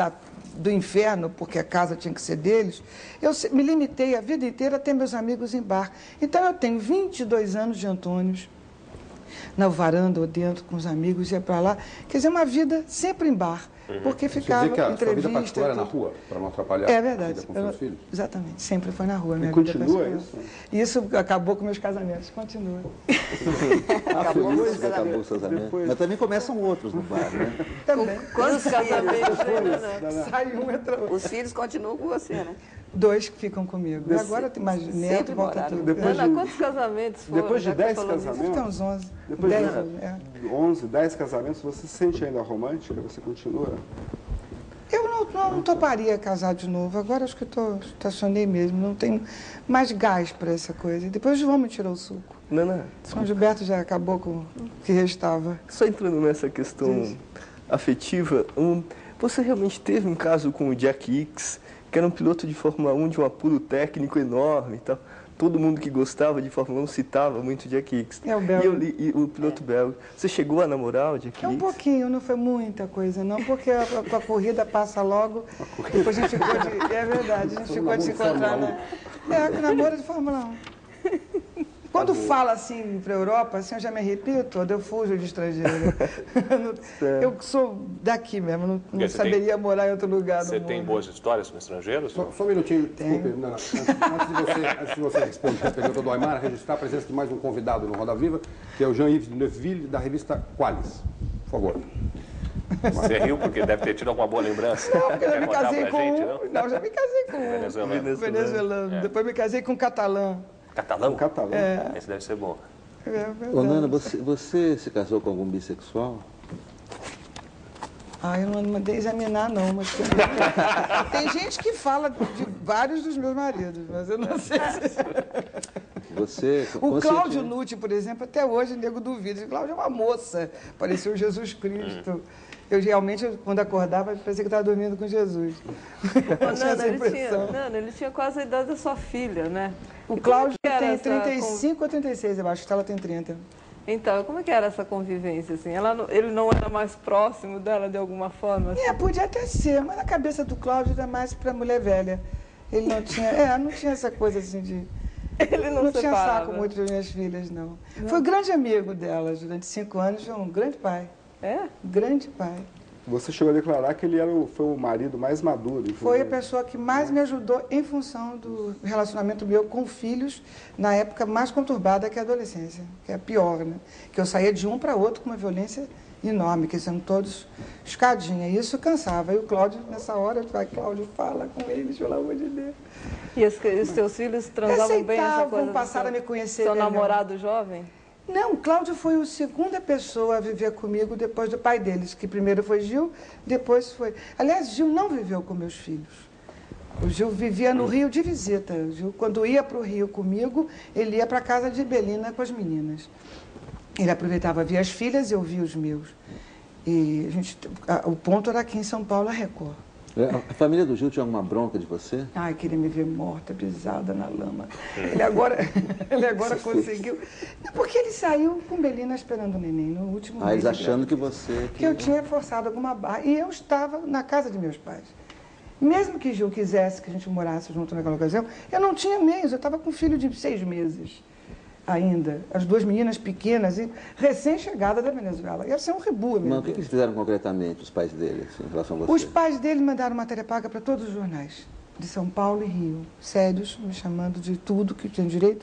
S2: do inferno, porque a casa tinha que ser deles, eu me limitei a vida inteira a ter meus amigos em bar. Então, eu tenho vinte e dois anos de Antônios, na varanda ou dentro com os amigos, ia para lá. Quer dizer, uma vida sempre em bar, uhum. porque ficava
S1: Você dizer que a
S2: entrevista...
S1: sua vida particular é na rua, para não atrapalhar
S2: é verdade.
S1: a vida com
S2: eu,
S1: seus filhos?
S2: Exatamente, sempre foi na rua. Minha
S5: e
S2: vida
S5: continua
S2: pessoal.
S5: isso?
S2: Isso acabou com meus casamentos, continua.
S4: Acabou com os
S5: acabou
S4: casamentos.
S5: Depois...
S4: Mas também começam outros no bar, né?
S2: Também.
S8: Quantos casamentos?
S2: Sai um, entra outro.
S8: Os filhos continuam com você, né?
S2: Dois que ficam comigo.
S5: Desse...
S2: Agora tem mais neto, volta tudo.
S5: Depois
S3: Ana,
S5: de...
S3: quantos casamentos foram?
S5: Depois de dez casamentos?
S2: Tem uns onze.
S5: Depois
S2: dez,
S5: de
S2: é.
S5: onze, dez casamentos, você se sente ainda romântica? Você continua?
S2: Eu não, não, não toparia casar de novo. Agora acho que eu estacionei mesmo. Não tenho mais gás para essa coisa. E depois o João me tirou o suco.
S7: Nana,
S2: São Gilberto já acabou com o que restava.
S7: só entrando nessa questão
S2: Isso.
S7: afetiva, um, você realmente teve um caso com o Jack Hicks, que era um piloto de Fórmula um de um apuro técnico enorme e tal. Todo mundo que gostava de Fórmula um citava muito o Jack Hicks.
S2: É o belga.
S7: E, eu li, e o piloto é. belga. Você chegou a namorar o Jack Hicks?
S2: É um pouquinho, não foi muita coisa, não, porque a, a, a corrida passa logo, depois a gente ficou de... É verdade, a gente ficou de se encontrar na... É, namoro de Fórmula um. Quando fala assim para a Europa, assim, eu já me arrepio todo, eu fujo de estrangeiro. Eu sou daqui mesmo, não, não saberia tem, morar em outro lugar do
S6: Você
S2: mundo.
S6: tem boas histórias com estrangeiros?
S1: Só, só um minutinho, desculpe, Nana. Antes, antes de você, antes de você responder a pergunta do Aymar, registrar a presença de mais um convidado no Roda Viva, que é o Jean-Yves de Neufville, da revista Qualis. Por favor.
S6: Você riu porque deve ter tido alguma boa lembrança.
S2: Não, porque eu já me casei com
S6: gente,
S2: um...
S6: não?
S2: não, já me casei com um
S6: venezuelano.
S2: venezuelano. venezuelano. É. Depois me casei com um catalã.
S6: Catalão?
S5: Catalão.
S2: É.
S6: Esse deve ser bom.
S2: É,
S4: Ô, Nana, você, você se casou com algum bissexual?
S2: Ah, eu não mandei examinar, não, mas tem, tem gente que fala de vários dos meus maridos, mas eu não sei se...
S4: Você,
S2: o Cláudio Nutti, por exemplo, até hoje, o nego duvida. O Cláudio é uma moça, pareceu Jesus Cristo. Eu realmente, quando acordava, parecia que estava dormindo com Jesus.
S3: Ô, Nana, ele tinha, Nana, ele tinha quase a idade da sua filha, né?
S2: O Cláudio tem
S3: trinta
S2: e cinco ou trinta e seis, eu acho que ela tem trinta.
S3: Então, como é que era essa convivência, assim? Ela, ele não era mais próximo dela, de alguma forma? Assim?
S2: É, podia até ser, mas na cabeça do Cláudio era mais para mulher velha. Ele não tinha, é, não tinha essa coisa assim de...
S3: Ele não,
S2: não tinha
S3: separava.
S2: saco muito das minhas filhas, não. não. Foi um grande amigo delas durante cinco anos, foi um grande pai.
S3: É?
S2: Grande pai.
S5: Você chegou a declarar que ele era o, foi o marido mais maduro. Inclusive.
S2: Foi a pessoa que mais me ajudou em função do relacionamento meu com filhos na época mais conturbada que a adolescência, que é a pior, né? Que eu saía de um para outro com uma violência enorme, que são todos escadinha. E isso cansava. E o Cláudio, nessa hora, vai, Cláudio, fala com eles, pelo amor de Deus.
S3: E os, os seus filhos transavam bem essa coisa?
S2: Passaram
S3: seu,
S2: a me conhecer
S3: seu
S2: melhor.
S3: namorado jovem?
S2: Não, Cláudio foi a segunda pessoa a viver comigo depois do pai deles, que primeiro foi Gil, depois foi... Aliás, Gil não viveu com meus filhos. O Gil vivia no Rio de visita. O Gil, quando ia para o Rio comigo, ele ia para a casa de Belina com as meninas. Ele aproveitava, via as filhas e eu via os meus. E a gente, a, o ponto era aqui em São Paulo, a Record.
S4: A família do Gil tinha alguma bronca de você?
S2: Ai, queria me ver morta, pisada na lama. Ele agora, ele agora conseguiu. Porque ele saiu com Belina esperando o neném no último
S4: Ah,
S2: mês.
S4: eles achando que você...
S2: Que eu tinha forçado alguma barra. E eu estava na casa de meus pais. Mesmo que Gil quisesse que a gente morasse junto naquela ocasião, eu não tinha meios. Eu estava com um filho de seis meses ainda. As duas meninas pequenas, e recém-chegada da Venezuela. Ia ser um rebu.
S4: Mas o que, que eles fizeram concretamente, os pais dele, assim, em relação a você?
S2: Os pais dele mandaram matéria paga para todos os jornais, de São Paulo e Rio. Sérios, me chamando de tudo que tinha direito.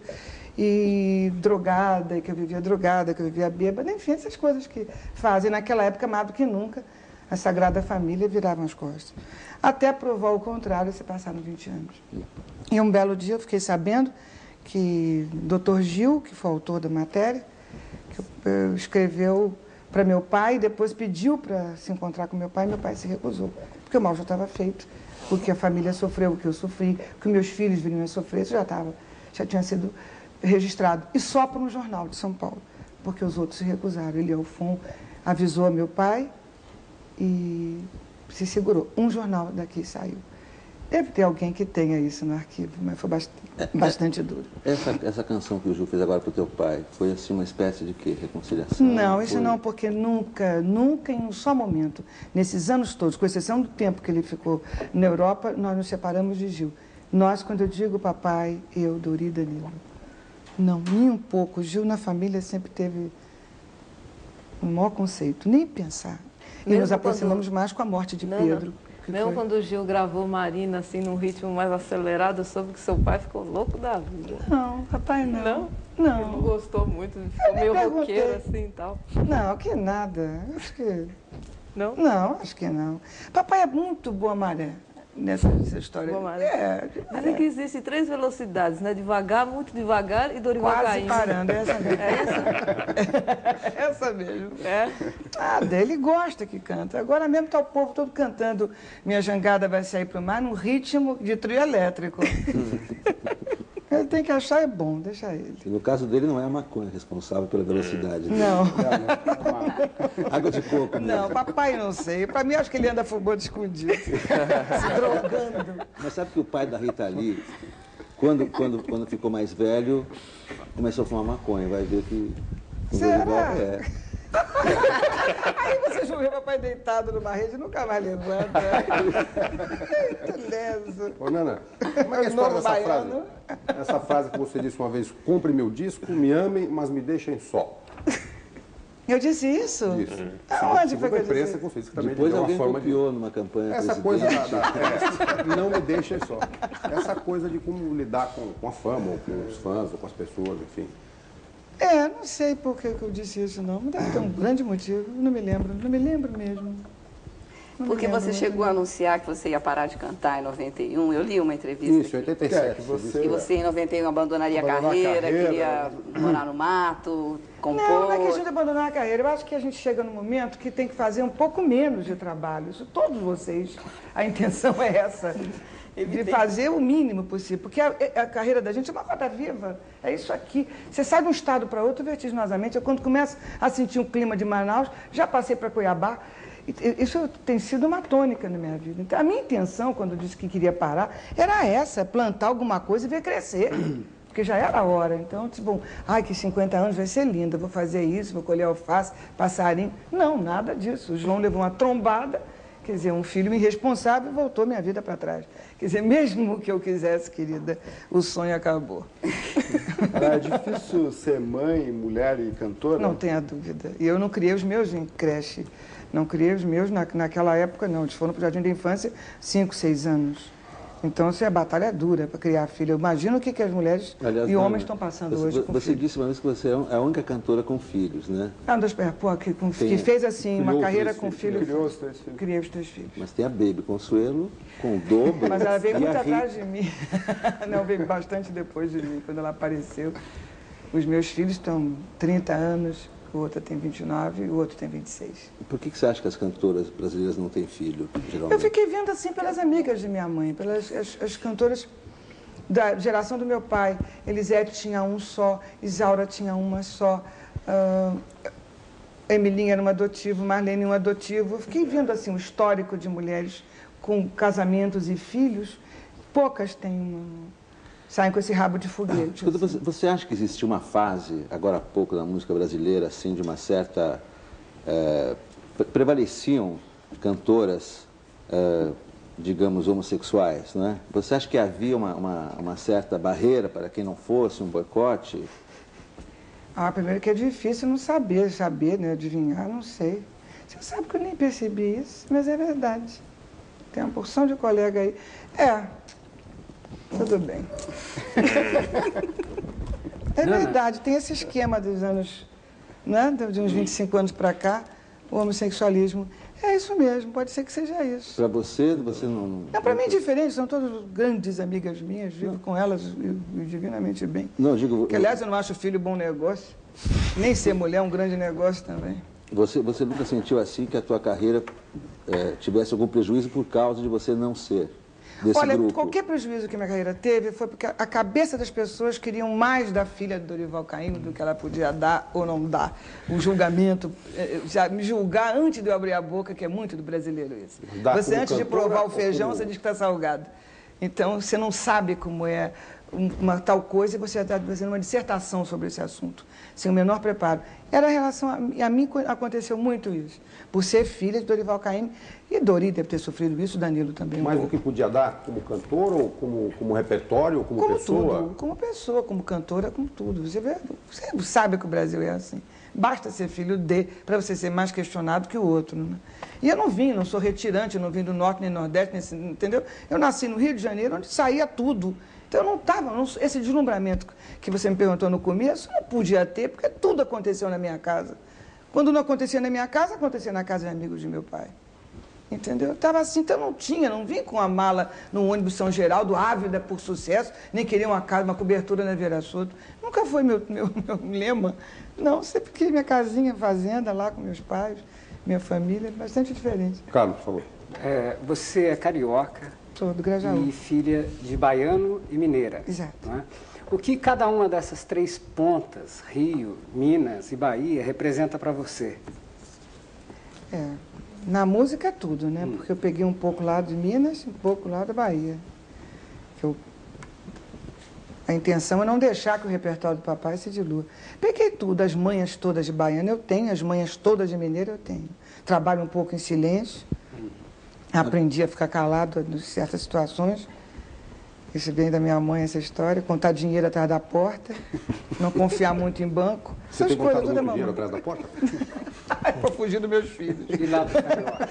S2: E drogada, que eu vivia drogada, que eu vivia bêbada, enfim, essas coisas que fazem. Naquela época, mais do que nunca, a Sagrada Família virava as costas. Até provar o contrário, se passaram vinte anos. E um belo dia eu fiquei sabendo que o doutor Gil, que foi o autor da matéria, que eu, escreveu para meu pai, depois pediu para se encontrar com meu pai, e meu pai se recusou, porque o mal já estava feito, o que a família sofreu, o que eu sofri, o que meus filhos viriam a sofrer, isso já estava, já tinha sido registrado, e só para um jornal de São Paulo, porque os outros se recusaram. Ele, Alfon, avisou a meu pai e se segurou. Um jornal daqui saiu. Deve ter alguém que tenha isso no arquivo, mas foi bastante, bastante duro.
S4: Essa, essa canção que o Gil fez agora para o teu pai, foi assim uma espécie de quê? Reconciliação?
S2: Não, isso
S4: foi...
S2: não, porque nunca, nunca em um só momento, nesses anos todos, com exceção do tempo que ele ficou na Europa, nós nos separamos de Gil. Nós, quando eu digo papai, eu, Dori e Danilo. Não, nem um pouco. Gil na família sempre teve um maior conceito, nem pensar. E
S3: Mesmo
S2: nos aproximamos
S3: quando...
S2: mais com a morte de
S3: não,
S2: Pedro.
S3: Não. Mesmo foi? Quando o Gil gravou Marina, assim, num ritmo mais acelerado, eu soube que seu pai ficou louco da vida.
S2: Não, papai não.
S3: Não?
S2: Não.
S3: Ele não gostou muito, ficou meio roqueiro, assim, e tal.
S2: Não, que nada. Acho que...
S3: Não?
S2: Não, acho que não. Papai é muito boa maré nessa, nessa história.
S3: Boa maré.
S2: É.
S3: Dizem é. que existem três velocidades, né? Devagar, muito devagar e Dorival
S2: Quase
S3: caindo.
S2: parando, é essa mesmo.
S3: É essa?
S2: É essa mesmo.
S3: É?
S2: Ah, ele gosta que canta. Agora mesmo está o povo todo cantando Minha Jangada Vai Sair para o Mar num ritmo de trio elétrico. Ele tem que achar é bom, deixa ele.
S4: E no caso dele não é a maconha responsável pela velocidade. Né?
S2: Não.
S4: Água de coco. Mesmo.
S2: Não, papai não sei. Para mim acho que ele anda fumando escondido. Se drogando.
S4: Mas sabe que o pai da Rita Lee, quando, quando, quando ficou mais velho, começou a fumar maconha. Vai ver que...
S2: Será?
S4: É.
S2: Aí você jogou papai deitado numa rede, nunca mais levanta. Muito leso.
S1: Ô, Nana, como é que é a história dessa frase? Essa frase que você disse uma vez, compre meu disco, me amem, mas me deixem só.
S2: Eu disse isso?
S1: Isso.
S2: Aonde foi que eu
S1: imprensa,
S2: disse?
S1: isso também
S4: Depois
S1: de uma
S4: alguém
S1: forma
S4: copiou
S1: de...
S4: numa campanha
S1: Essa coisa da, da é, não me deixem só. Essa coisa de como lidar com, com a fama, ou com os fãs, ou com as pessoas, enfim.
S2: É, não sei por que, que eu disse isso, não. Deve ter um grande motivo. Não me lembro, não me lembro mesmo. Não
S8: Porque
S2: lembro,
S8: você chegou a anunciar que você ia parar de cantar em noventa e um. Eu li uma entrevista.
S1: Isso, em oitenta e sete.
S5: É, que você...
S8: Que você em noventa e um abandonaria a carreira,
S5: carreira,
S8: queria morar no mato, compor.
S2: Não, não é questão de abandonar a carreira. Eu acho que a gente chega num momento que tem que fazer um pouco menos de trabalho. Isso, todos vocês, a intenção é essa. De fazer o mínimo possível, porque a, a carreira da gente é uma roda viva, é isso aqui. Você sai de um estado para outro vertiginosamente. Eu, quando começo a sentir um clima de Manaus, já passei para Cuiabá. Isso tem sido uma tônica na minha vida. Então, a minha intenção, quando eu disse que queria parar, era essa, plantar alguma coisa e ver crescer. Porque já era a hora. Então, eu disse, bom, ai, que cinquenta anos vai ser lindo, eu vou fazer isso, vou colher alface, passarinho. Não, nada disso. O João levou uma trombada. Quer dizer, um filho irresponsável voltou minha vida para trás. Quer dizer, mesmo que eu quisesse, querida, o sonho acabou.
S5: É difícil ser mãe, mulher e cantora?
S2: Não tenha dúvida. E eu não criei os meus em creche. Não criei os meus na, naquela época, não. Eles foram para o Jardim da Infância, cinco, seis anos. Então, isso é batalha dura para criar filho. Eu imagino o que, que as mulheres
S4: Aliás,
S2: e
S4: não,
S2: homens estão passando
S4: você,
S2: hoje com
S4: Você
S2: filhos.
S4: disse uma vez que você é a única cantora com filhos, né?
S2: Ah, das pô, que, com,
S4: Tem,
S2: que fez assim, uma carreira com
S5: filhos,
S2: filhos.
S5: criou os três filhos.
S2: Criei os três filhos.
S4: Mas tem a Baby Consuelo, com o dobro.
S2: Mas ela veio
S4: e
S2: muito
S4: a
S2: atrás
S4: Rita.
S2: de mim. Não, veio bastante depois de mim, quando ela apareceu. Os meus filhos estão trinta anos, o outro tem vinte e nove e o outro tem vinte e seis.
S4: Por que, que você acha que as cantoras brasileiras não têm filho, geralmente?
S2: Eu fiquei vendo assim pelas amigas de minha mãe, pelas as, as cantoras da geração do meu pai. Elisete tinha um só, Isaura tinha uma só, uh, Emilinha era um adotivo, Marlene um adotivo. Eu fiquei vendo assim o histórico de mulheres com casamentos e filhos. Poucas têm uma... saem com esse rabo de foguete.
S4: Escuta, você, você acha que existiu uma fase, agora há pouco, na música brasileira, assim, de uma certa... É, prevaleciam cantoras, é, digamos, homossexuais, não é? Você acha que havia uma, uma, uma certa barreira para quem não fosse, um boicote?
S2: Ah, primeiro que é difícil não saber, saber, né, adivinhar, não sei. Você sabe que eu nem percebi isso, mas é verdade. Tem uma porção de colega aí. É, tudo bem. É verdade, tem esse esquema dos anos, né, de uns vinte e cinco anos para cá, o homossexualismo. É isso mesmo, pode ser que seja isso.
S4: Para você, você não...
S2: Não, para mim é diferente, são todas grandes amigas minhas, vivo não. com elas e, e divinamente bem.
S4: Não, digo...
S2: Que, aliás, eu não acho filho bom negócio, nem ser mulher é um grande negócio também.
S4: Você, você nunca sentiu assim que a tua carreira é, tivesse algum prejuízo por causa de você não ser desse
S2: Olha,
S4: grupo?
S2: qualquer prejuízo que minha carreira teve foi porque a cabeça das pessoas queriam mais da filha do Dorival Caymmi do que ela podia dar ou não dar. O julgamento, já me julgar antes de eu abrir a boca, que é muito do brasileiro isso.
S1: Dá
S2: você, antes de
S1: cantora,
S2: provar o feijão,
S1: como...
S2: você diz que está salgado. Então, você não sabe como é uma tal coisa e você está fazendo uma dissertação sobre esse assunto, sem o menor preparo. Era a relação, a, a mim aconteceu muito isso, por ser filha de Dorival Caymmi, e Dori deve ter sofrido isso, Danilo também.
S1: Mas
S2: um
S1: o que podia dar como cantor, ou como, como repertório, ou como,
S2: como
S1: pessoa?
S2: Tudo, como pessoa, como cantora, como tudo. Você, vê, você sabe que o Brasil é assim. Basta ser filho de, para você ser mais questionado que o outro. Né? E eu não vim, não sou retirante, não vim do Norte nem do Nordeste, nem, entendeu? Eu nasci no Rio de Janeiro, onde saía tudo. Então eu não estava, esse deslumbramento que você me perguntou no começo, eu não podia ter, porque tudo aconteceu na minha casa. Quando não acontecia na minha casa, acontecia na casa de amigos de meu pai. Entendeu? Eu estava assim, então eu não tinha, não vim com a mala no ônibus São Geraldo, ávida por sucesso, nem queria uma casa, uma cobertura na Vera Soto. Nunca foi meu, meu, meu lema. Não, sempre quis minha casinha, fazenda lá com meus pais, minha família, bastante diferente.
S1: Carlos, por favor.
S9: É, você é carioca.
S2: Sou do Grajaú.
S9: E filha de baiano e mineira.
S2: Exato.
S9: Não é? O que cada uma dessas três pontas, Rio, Minas e Bahia, representa para você?
S2: É, na música é tudo, né? Hum. Porque eu peguei um pouco lá de Minas, um pouco lá da Bahia. Eu, a intenção é não deixar que o repertório do papai se dilua. Peguei tudo, as manhas todas de baiana eu tenho, as manhas todas de mineira eu tenho. Trabalho um pouco em silêncio. Aprendi a ficar calado em certas situações. Isso vem da minha mãe, essa história. Contar dinheiro atrás da porta. Não confiar muito em banco.
S1: Você
S2: essas
S1: tem
S2: coisas
S1: contado
S2: toda
S1: muito dinheiro
S2: mamãe.
S1: atrás da porta?
S2: Para fugir dos meus filhos.
S9: E lá do carioca?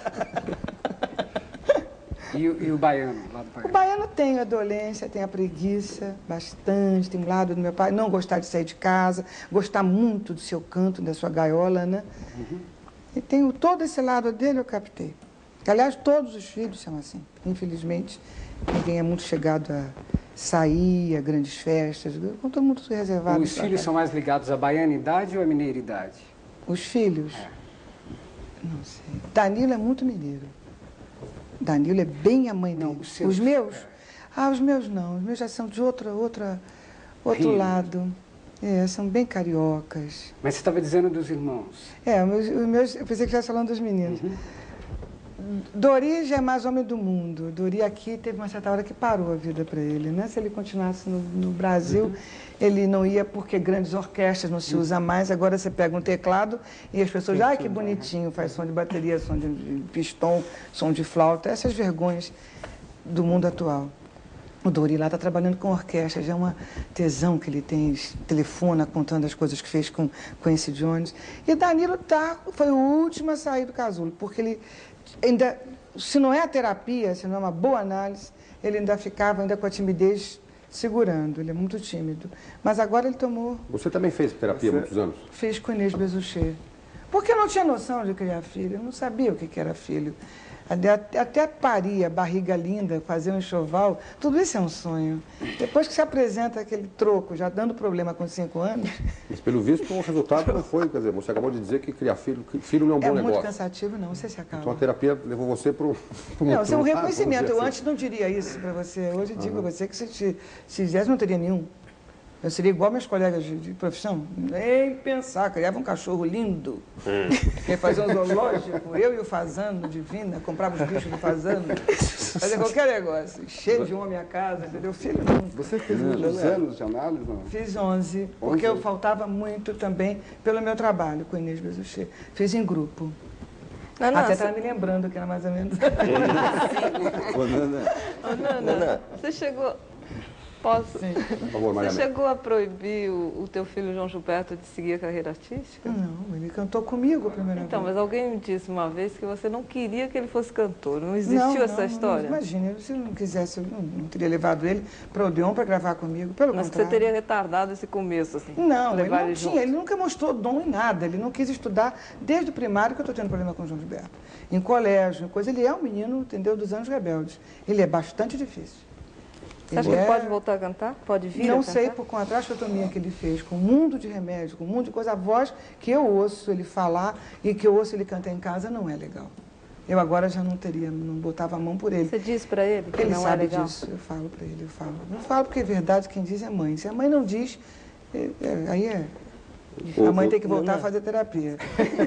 S9: E, e o baiano? Lá do baiano?
S2: O baiano tem a dolência, tem a preguiça, bastante. Tem o lado do meu pai, não gostar de sair de casa, gostar muito do seu canto, da sua gaiola, né? Uhum. E tem todo esse lado dele, eu captei. Aliás, todos os filhos são assim. Infelizmente, ninguém é muito chegado a sair, a grandes festas, todo mundo reservado.
S9: Os filhos são mais ligados à baianidade ou à mineiridade?
S2: Os filhos? É. Não sei. Danilo é muito mineiro. Danilo é bem a mãe dele. Não, os, seus, os meus? É. Ah, os meus não. Os meus já são de outra, outra, outro Rio. lado. É, são bem cariocas.
S9: Mas você estava dizendo dos irmãos?
S2: É, os meus, eu pensei que estivesse falando dos meninos. Uhum. Dori já é mais homem do mundo. Dori aqui teve uma certa hora que parou a vida para ele, né? Se ele continuasse no, no Brasil, uhum. ele não ia porque grandes orquestras não se usa mais. Agora você pega um teclado e as pessoas, ai, que bonitinho, faz som de bateria, som de pistão, som de flauta, essas vergonhas do mundo atual. O Dori lá está trabalhando com orquestra, já é uma tesão que ele tem, telefona contando as coisas que fez com Quincy Jones. E Danilo tá, foi o último a sair do casulo, porque ele ainda, se não é a terapia, se não é uma boa análise, ele ainda ficava ainda com a timidez segurando, ele é muito tímido. Mas agora ele tomou...
S1: Você também fez terapia há muitos anos?
S2: Fiz com Inês Bezuchet. Porque eu não tinha noção de criar filho, eu não sabia o que era filho. Até, até parir, a barriga linda, fazer um enxoval, tudo isso é um sonho. Depois que se apresenta aquele troco, já dando problema com cinco anos...
S1: Mas pelo visto o resultado não foi, quer dizer, você acabou de dizer que criar filho, que filho não é um bom negócio.
S2: É muito cansativo, não, você se acaba.
S1: Então a terapia levou você para o...
S2: Não, isso é um reconhecimento. Eu antes não diria isso para você. Hoje digo a você que se, se fizesse não teria nenhum. Eu seria igual meus colegas de, de profissão. Nem pensar, criava um cachorro lindo. Hum. Ia fazer um zoológico, eu e o Fazano, divina, comprava os bichos do Fazano. Fazia qualquer negócio. Cheio de homem a casa, entendeu? Filho não.
S5: Você fez muitos anos de análise, não?
S2: Fiz onze, porque eu faltava muito também pelo meu trabalho com Inês Bezuchet. Fiz em grupo. Não, não, Até estava você... me lembrando que era mais ou menos.
S4: Ô, Nana.
S3: Ô, Nana, Nana, você chegou... Posso?
S2: Sim.
S1: Por favor, Maria.
S3: Você chegou a proibir o, o teu filho João Gilberto de seguir a carreira artística?
S2: Não, ele cantou comigo a primeira
S3: então,
S2: vez.
S3: Então, mas alguém me disse uma vez que você não queria que ele fosse cantor. Não existiu
S2: não,
S3: essa
S2: não,
S3: história?
S2: Não, imagina, se eu não quisesse, eu não, não teria levado ele para o Odeon para gravar comigo, pelo
S3: mas
S2: contrário.
S3: Mas você teria retardado esse começo, assim?
S2: Não, ele não
S3: ele
S2: tinha,
S3: junto.
S2: ele nunca mostrou dom em nada, ele não quis estudar desde o primário que eu estou tendo problema com o João Gilberto. Em colégio, coisa, ele é um menino, entendeu, dos anos rebeldes. Ele é bastante difícil.
S3: Você acha que ele pode voltar a cantar? Pode vir
S2: Não
S3: a
S2: sei,
S3: cantar?
S2: por com a tracheotomia que ele fez, com um mundo de remédio, com um mundo de coisa, a voz que eu ouço ele falar e que eu ouço ele cantar em casa não é legal. Eu agora já não teria, não botava a mão por ele.
S3: Você diz para ele que
S2: ele
S3: não
S2: sabe
S3: é legal?
S2: disso, eu falo para ele, eu falo. Eu falo porque é verdade, quem diz é mãe. Se a mãe não diz, é, é, aí é... A mãe tem que voltar a fazer terapia.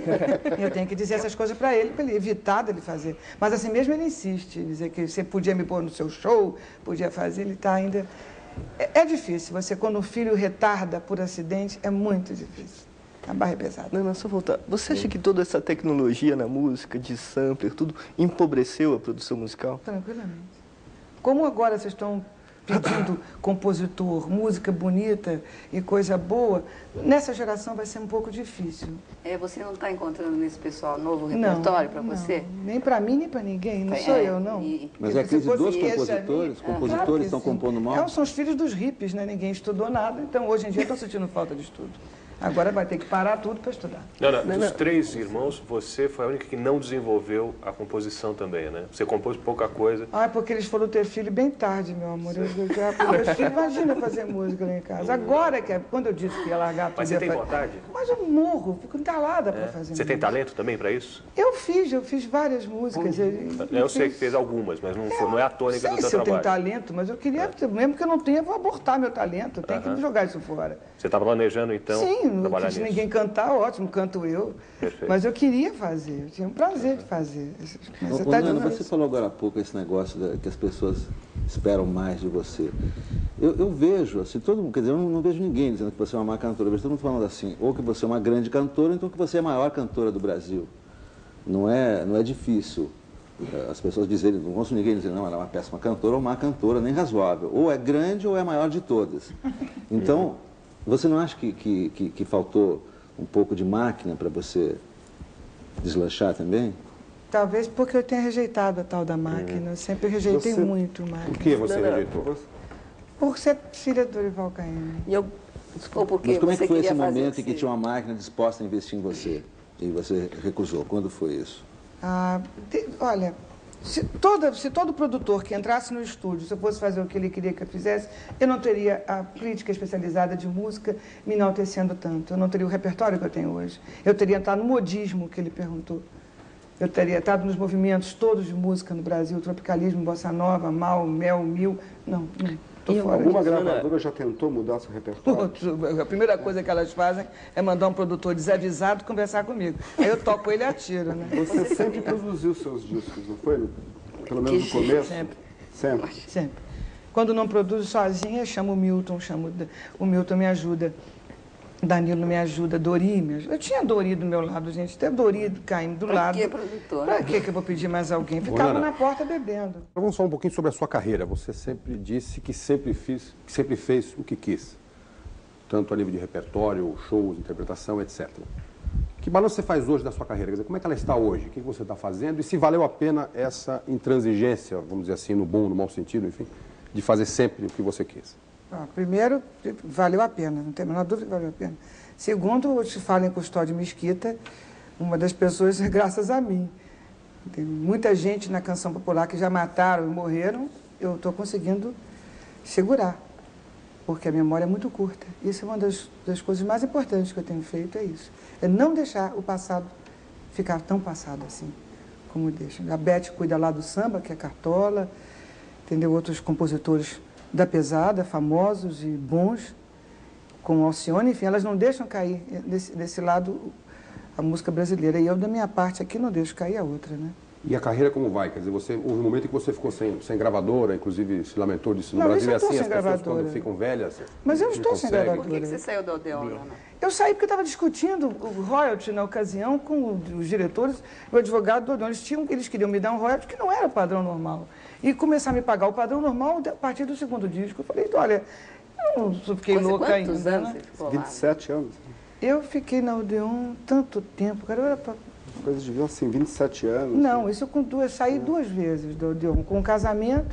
S2: Eu tenho que dizer essas coisas para ele, para ele evitar dele fazer. Mas assim mesmo ele insiste, dizer que você podia me pôr no seu show, podia fazer, ele está ainda... É, é difícil, você quando o filho retarda por acidente, é muito difícil. A barra é pesada.
S7: Não, não, só voltar. Você acha que toda essa tecnologia na música, de sampler, tudo, empobreceu a produção musical?
S2: Tranquilamente. Como agora vocês estão pedindo compositor, música bonita e coisa boa, nessa geração vai ser um pouco difícil.
S8: É, você não está encontrando nesse pessoal novo repertório para você?
S2: Nem para mim, nem para ninguém. Não é, sou eu, não. E,
S4: Mas é a crise dos compositores? Mim, compositores claro estão compondo mal?
S2: É, são os filhos dos hippies, né? Ninguém estudou nada, então hoje em dia estão sentindo falta de estudo. Agora vai ter que parar tudo para estudar.
S6: Não, não, dos não, não. três irmãos, você foi a única que não desenvolveu a composição também, né? Você compôs pouca coisa.
S2: Ah, é porque eles foram ter filho bem tarde, meu amor. Eu, eu já, meus filhos, imagina fazer música lá em casa. Agora, que é, quando eu disse que ia largar tudo...
S6: Mas você tem
S2: fazer...
S6: vontade?
S2: Mas eu morro, fico entalada é. para fazer
S6: Você
S2: música.
S6: tem talento também para isso?
S2: Eu fiz, eu fiz várias músicas. Eu,
S6: eu, eu sei que fez algumas, mas não, é, não é a tônica do seu trabalho.
S2: Eu tenho talento, mas eu queria, é. mesmo que eu não tenha, eu vou abortar meu talento. Eu tenho uh-huh. que jogar isso fora.
S6: Você estava planejando, então,
S2: Sim,
S6: trabalhar
S2: nisso?
S6: Sim,
S2: ninguém cantar, ótimo, canto eu.
S6: Perfeito.
S2: Mas eu queria fazer, eu tinha um prazer de fazer.
S4: Mas você, tá Nana, você falou agora há pouco esse negócio da, que as pessoas esperam mais de você. Eu, eu vejo, assim, todo mundo, quer dizer, eu não, não vejo ninguém dizendo que você é uma má cantora, eu vejo todo mundo falando assim, ou que você é uma grande cantora, ou então que você é a maior cantora do Brasil. Não é, não é difícil as pessoas dizerem, não ouço ninguém dizer, não, ela é uma péssima cantora ou má cantora, nem razoável. Ou é grande ou é a maior de todas. Então, você não acha que, que, que, que faltou um pouco de máquina para você deslanchar também?
S2: Talvez porque eu tenha rejeitado a tal da máquina. Eu sempre rejeitei
S5: você...
S2: muito máquina.
S1: Por que você
S2: não, não.
S1: rejeitou?
S2: Por ser filha do Dorival Caymmi.
S8: E eu... Ou porque
S4: Mas como é que foi esse momento
S8: assim?
S4: em que tinha uma máquina disposta a investir em você e você recusou? Quando foi isso?
S2: Ah, de, olha, se, toda, se todo produtor que entrasse no estúdio, se eu fosse fazer o que ele queria que eu fizesse, eu não teria a crítica especializada de música me enaltecendo tanto. Eu não teria o repertório que eu tenho hoje. Eu teria estado no modismo que ele perguntou. Eu teria estado nos movimentos todos de música no Brasil, tropicalismo, bossa nova, mal, mel, mil. Não, não.
S5: E alguma gravadora já tentou mudar seu repertório?
S2: A primeira coisa que elas fazem é mandar um produtor desavisado conversar comigo. Aí eu topo ele a tiro, né?
S5: Você sempre produziu seus discos, não foi? Pelo menos no começo?
S2: Sempre.
S5: Sempre?
S2: Sempre. Quando não produzo sozinha, eu chamo o Milton, chamo, o Milton me ajuda. Danilo me ajuda, Dori me ajuda. Eu tinha Dori do meu lado, gente. Tem Dori caindo do
S8: pra
S2: lado.
S8: Pra que, produtor?
S2: Pra que que eu vou pedir mais alguém? Ficava
S1: Ana,
S2: na porta bebendo.
S1: Vamos falar um pouquinho sobre a sua carreira. Você sempre disse que sempre, fiz, que sempre fez o que quis. Tanto a nível de repertório, shows, interpretação, etcétera. Que balanço você faz hoje da sua carreira? Quer dizer, como é que ela está hoje? O que você está fazendo? E se valeu a pena essa intransigência, vamos dizer assim, no bom, no mau sentido, enfim, de fazer sempre o que você quis?
S2: Ah, primeiro, valeu a pena, não tem a menor dúvida que valeu a pena. Segundo, eu te falo em Custódio Mesquita, uma das pessoas é graças a mim. Tem muita gente na canção popular que já mataram e morreram, eu estou conseguindo segurar, porque a memória é muito curta. Isso é uma das, das coisas mais importantes que eu tenho feito, é isso. É não deixar o passado ficar tão passado assim, como deixa. A Beth cuida lá do samba, que é Cartola, entendeu? Outros compositores da pesada, famosos e bons, com Alcione, enfim, elas não deixam cair desse, desse lado a música brasileira. E eu, da minha parte aqui, não deixo cair a outra, né?
S1: E a carreira como vai? Quer dizer, você, houve um momento em que você ficou sem, sem gravadora, inclusive se lamentou disso no
S2: não,
S1: Brasil,
S2: eu
S1: é assim,
S2: sem
S1: as pessoas
S2: gravadora.
S1: Quando ficam velhas...
S2: Mas eu estou sem gravadora.
S8: Por que, que você saiu da Odeon, Ana?
S2: Eu saí porque eu estava discutindo o royalty na ocasião com os diretores, o advogado do Odeon. Eles, tinham, eles queriam me dar um royalty que não era padrão normal. E começar a me pagar o padrão normal a partir do segundo disco. Eu falei, olha, eu não fiquei
S8: Quantos
S2: louca ainda.
S8: Quantos anos você ficou lá?
S5: vinte e sete anos.
S2: Eu fiquei na Odeon tanto tempo, cara. Eu era pra...
S5: Coisas de assim, vinte e sete anos.
S2: Não,
S5: assim.
S2: isso com duas, saí duas vezes do Odeon, com o casamento.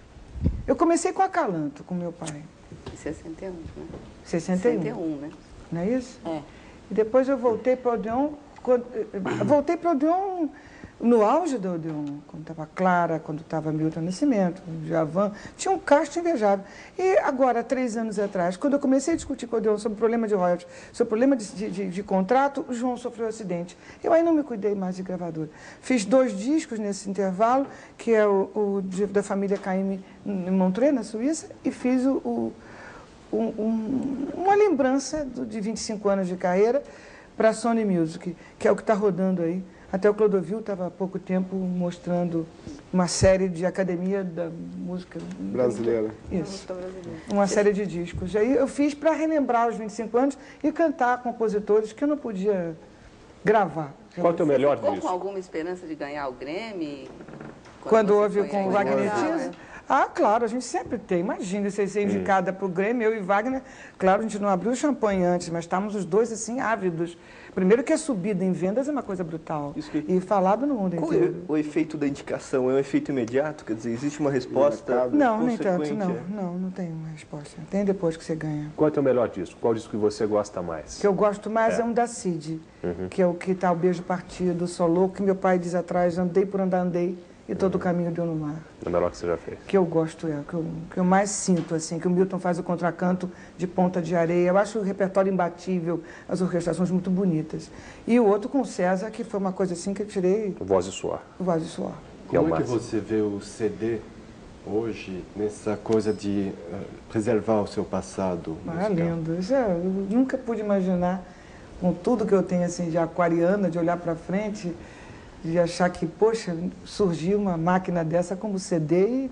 S2: Eu comecei com Acalanto, com meu pai.
S8: Em sessenta e um, né?
S2: sessenta e um.
S8: sessenta e um, né?
S2: Não é isso?
S8: É.
S2: E depois eu voltei para o Odeon, quando, voltei para o Odeon no auge do Odeon, quando estava Clara, quando estava Milton Nascimento, Djavan, tinha um cast invejável. E agora, três anos atrás, quando eu comecei a discutir com o Odeon sobre o problema de royalties, sobre o problema de, de, de, de contrato, o João sofreu um acidente. Eu aí não me cuidei mais de gravadora. Fiz dois discos nesse intervalo, que é o, o da família Caymmi em Montreux, na Suíça, e fiz o, o, um, um, uma lembrança do, de vinte e cinco anos de carreira para a Sony Music, que é o que está rodando aí. Até o Clodovil estava há pouco tempo mostrando uma série de academia da música
S5: brasileira.
S2: Isso, uma série de discos. Aí eu fiz para relembrar os vinte e cinco anos e cantar compositores que eu não podia gravar.
S6: Qual é o teu melhor
S8: Ficou
S6: disco?
S8: com alguma esperança de ganhar o Grammy?
S2: Quando
S8: você
S2: houve
S8: foi
S2: com
S8: aí?
S2: o Wagner
S8: Ah,
S2: Tiso? Ah, claro, a gente sempre tem. Imagina você ser indicada para o Grammy, eu e Wagner. Claro, a gente não abriu o champanhe antes, mas estávamos os dois assim ávidos. Primeiro que a subida em vendas é uma coisa brutal.
S7: Isso que-
S2: E falado no mundo
S7: Qual é
S2: inteiro.
S7: o efeito da indicação? É um efeito imediato? Quer dizer, existe uma resposta
S2: Não, nem tanto,
S7: consequente?
S2: não. Não, não tem uma resposta. Tem depois que você ganha.
S6: Qual é o teu melhor disco? Qual disco que você gosta mais?
S2: O que eu gosto mais é, um da Cid, que é o que está o Beijo Partido, Sou Louco, que meu pai diz atrás, andei por andar, andei, e todo o caminho deu no mar.
S6: É o melhor que você já fez.
S2: Que eu gosto, é, que eu, que eu mais sinto, assim, que o Milton faz o contracanto de Ponta de Areia. Eu acho o repertório imbatível, as orquestrações muito bonitas. E o outro com o César, que foi uma coisa assim que eu tirei
S6: Voz e Suor.
S2: o Voz de Suor.
S6: Que é o
S10: Como é que
S6: máximo.
S10: você vê o C D hoje nessa coisa de eh, preservar o seu passado
S2: Ah,
S10: musical?
S2: lindo. Isso é- eu nunca pude imaginar, com tudo que eu tenho assim de aquariana, de olhar para frente, de achar que, poxa, surgiu uma máquina dessa como C D e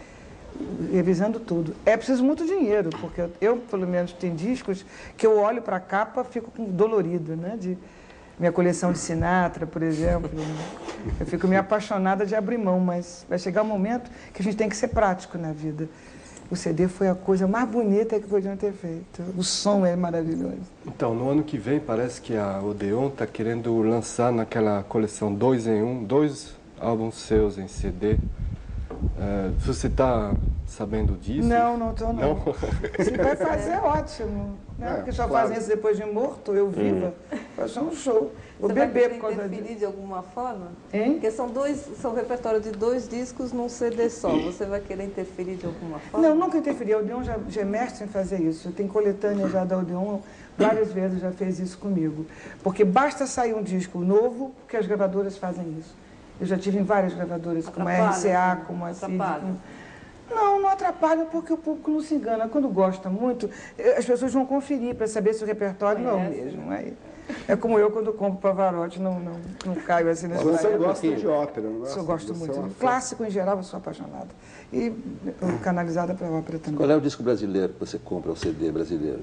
S2: revisando tudo. É preciso muito dinheiro, porque eu, eu, pelo menos, tenho discos que eu olho para a capa e fico com dolorido, né? De minha coleção de Sinatra, por exemplo. Eu fico meio apaixonada de abrir mão, mas vai chegar um momento que a gente tem que ser prático na vida. O C D foi a coisa mais bonita que podiam ter feito. O som é maravilhoso.
S10: Então, no ano que vem, parece que a Odeon está querendo lançar naquela coleção dois em um, dois álbuns seus em C D. Eh, você está sabendo disso?
S2: Não, não estou não.
S10: Não?
S2: Se vai fazer, é ótimo. Né?
S5: É,
S2: Porque só
S5: claro.
S2: fazem isso depois de morto, eu viva. Vai ser um show. Vou
S3: Você vai
S2: beber
S3: querer
S2: por causa
S3: interferir
S2: disso.
S3: de alguma forma?
S2: Hein?
S3: Porque são dois, são repertório de dois discos num C D só. Você vai querer interferir de alguma forma?
S2: Não, nunca interferi. A Odeon já, já é mestre em fazer isso. Tem coletânea já da Odeon, várias vezes já fez isso comigo. Porque basta sair um disco novo que as gravadoras fazem isso. Eu já tive em várias gravadoras, como a R C A,
S3: Atrapalha,
S2: como a C I D.
S3: atrapalha.
S2: como- Não, não atrapalha porque o público não se engana. Quando gosta muito, eh, as pessoas vão conferir para saber se o repertório não é o mesmo. É, é como eu quando compro Pavarotti, não, não, não caio assim nessa
S5: Você
S2: época.
S5: gosta de ópera, não gosta?
S2: Eu gosto
S5: Você
S2: muito.
S5: é uma
S2: De
S5: fã.
S2: clássico, em geral, eu sou apaixonada. E eu, canalizada para a ópera também.
S4: Qual é o disco brasileiro que você compra, o C D brasileiro?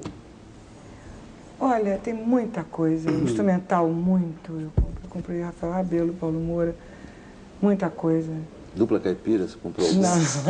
S2: Olha, tem muita coisa. Instrumental, muito. Eu compro- eu comprei Rafael Rabelo, Paulo Moura. Muita coisa.
S4: Dupla Caipira, você comprou algum?
S2: Não.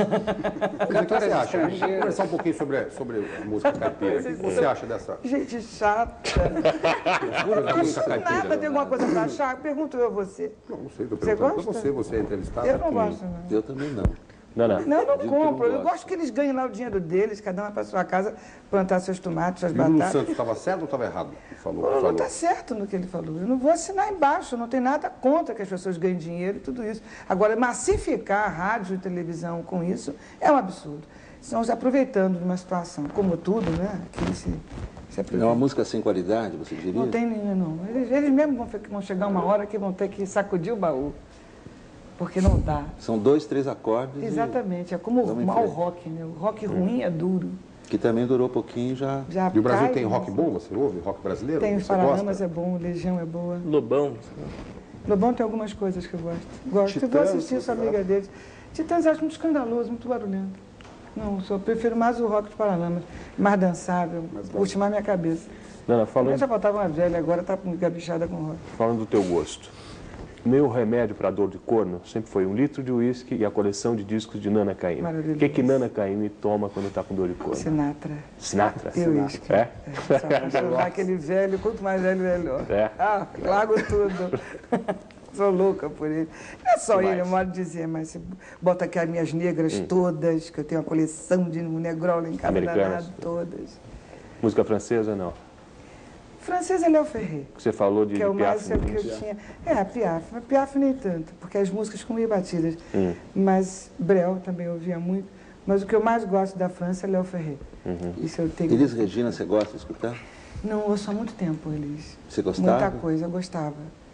S1: O que você acha? Vamos conversar um pouquinho sobre, sobre a música caipira. O que você acha dessa
S2: Gente chata.
S1: música da música caipira?
S2: Nada, tem alguma coisa para achar? Pergunto eu a você.
S1: Não, não sei, estou
S2: Você
S1: perguntando para
S2: gosta?
S1: você, você é entrevistado.
S2: Eu não gosto, não.
S4: Eu também não.
S6: Não, não.
S2: Não, eu não
S4: Digo que não
S2: compro. Eu
S4: gosta.
S2: gosto que eles ganhem lá o dinheiro deles, cada um vai para sua casa plantar seus tomates, suas
S1: E o Lulu
S2: batatas.
S1: Santos estava certo ou estava errado? Falou,
S2: O Lulu
S1: falou.
S2: está certo no que ele falou. Eu não vou assinar embaixo, não tem nada contra que as pessoas ganhem dinheiro e tudo isso. Agora, massificar a rádio e televisão com isso é um absurdo. Estão se aproveitando de uma situação, como tudo, né? Que se, se
S4: É uma
S2: aproveita.
S4: música sem qualidade, você diria?
S2: Não tem nenhuma, não. Eles, eles mesmos vão, fi- vão chegar uma hora que vão ter que sacudir o baú. Porque não dá.
S4: São dois, três acordes. e-
S2: Exatamente. É como
S4: Vamos
S2: o
S4: em
S2: mau
S4: frente.
S2: rock, né? O rock ruim é duro.
S4: Que também durou pouquinho já.
S2: Já
S1: E o Brasil
S2: cai,
S1: tem
S2: né?
S1: rock bom? Você ouve rock brasileiro?
S2: Tem os
S1: Você
S2: Paralamas,
S1: gosta?
S2: é bom, Legião é boa.
S7: Lobão.
S2: Lobão tem algumas coisas que eu gosto. Gosto. Eu vou
S5: Titãs,
S2: assistir, sou
S5: você
S2: amiga deles. Titãs eu acho muito escandaloso, muito barulhento. Não, só prefiro mais o rock dos Paralamas. Mais dançável, puxa mais minha cabeça.
S6: Não, não,
S2: Eu
S6: falando,
S2: já faltava uma velha, agora tá com gabichada com rock.
S6: falando do teu gosto. Meu remédio para dor de corno sempre foi um litro de uísque e a coleção de discos de Nana Caymmi.
S2: Maravilhoso.
S6: O que que Nana Caymmi toma quando está com dor de corno?
S2: Sinatra.
S6: Sinatra?
S2: Eu uísque.
S6: É?
S2: É, só só vai aquele velho, quanto mais velho, melhor.
S6: É.
S2: Ah, largo tudo. Sou louca por ele. Não é só
S6: Que
S2: ele,
S6: mais?
S2: eu modo de dizer, mas você bota aqui as minhas negras todas, que eu tenho uma coleção de negrola em casa
S6: Americanas.
S2: danado, todas.
S6: Música francesa, não.
S2: Francês é Léo Ferré.
S6: Você falou de
S2: Que é o mais
S6: Piaf no
S2: que eu
S6: início.
S2: tinha. É, a Piaf, mas Piaf nem tanto, porque as músicas ficam meio batidas.
S6: Hum.
S2: Mas Brel também eu ouvia muito. Mas o que eu mais gosto da França é Léo Ferré.
S6: Uhum.
S2: Isso eu tenho.
S4: Elis Regina, você gosta de escutar?
S2: Não ouço há muito tempo, Elis.
S4: Você gostava?
S2: Muita coisa, eu gostava.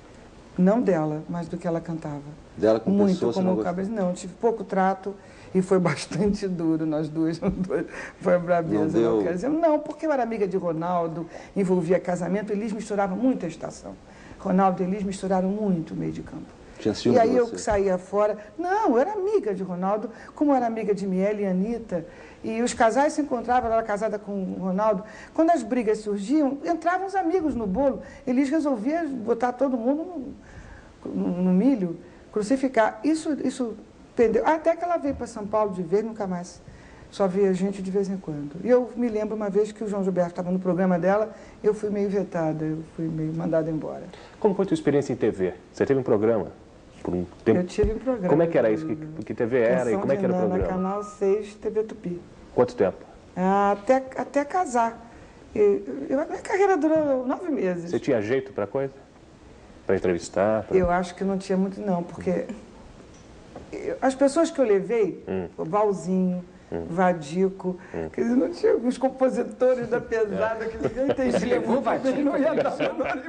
S2: Não dela, mas do que ela cantava.
S4: Dela com
S2: muito
S4: pessoa,
S2: como
S4: não
S2: cabeça. Não, tive pouco trato e foi bastante duro, nós duas. Foi a brabeza.
S4: Não deu...
S2: não, quer dizer, não, porque eu era amiga de Ronaldo, envolvia casamento, eles misturavam muito a estação. Ronaldo e Elis misturaram muito o meio de campo.
S4: Tinha ciúme
S2: e aí
S4: de
S2: eu
S4: você.
S2: saía fora. Não, eu era amiga de Ronaldo, como eu era amiga de Miele e Anitta. E os casais se encontravam, ela era casada com o Ronaldo. Quando as brigas surgiam, entravam os amigos no bolo. Eles resolviam botar todo mundo no, no, no milho, crucificar. Isso, isso pendeu. Até que ela veio para São Paulo de vez, nunca mais. Só via gente de vez em quando. E eu me lembro uma vez que o João Gilberto estava no programa dela, eu fui meio vetada, eu fui meio mandada embora.
S6: Como foi a tua experiência em T V? Você teve um programa? Por um tempo.
S2: Eu tive um programa.
S6: Como é que era isso? Que, que T V era e como é que era o programa?
S2: Na Canal seis, T V Tupi.
S6: Quanto tempo?
S2: Até, até casar. Eu, eu, a minha carreira durou nove meses.
S6: Você tinha jeito para coisa? Para entrevistar? Pra...
S2: Eu acho que não tinha muito, não, porque eu, as pessoas que eu levei, hum. o Valzinho, Hum. Vadico, hum. quer dizer, não tinha os compositores da pesada que ninguém entendia.
S9: Você levou Vadico?
S2: Não ia dar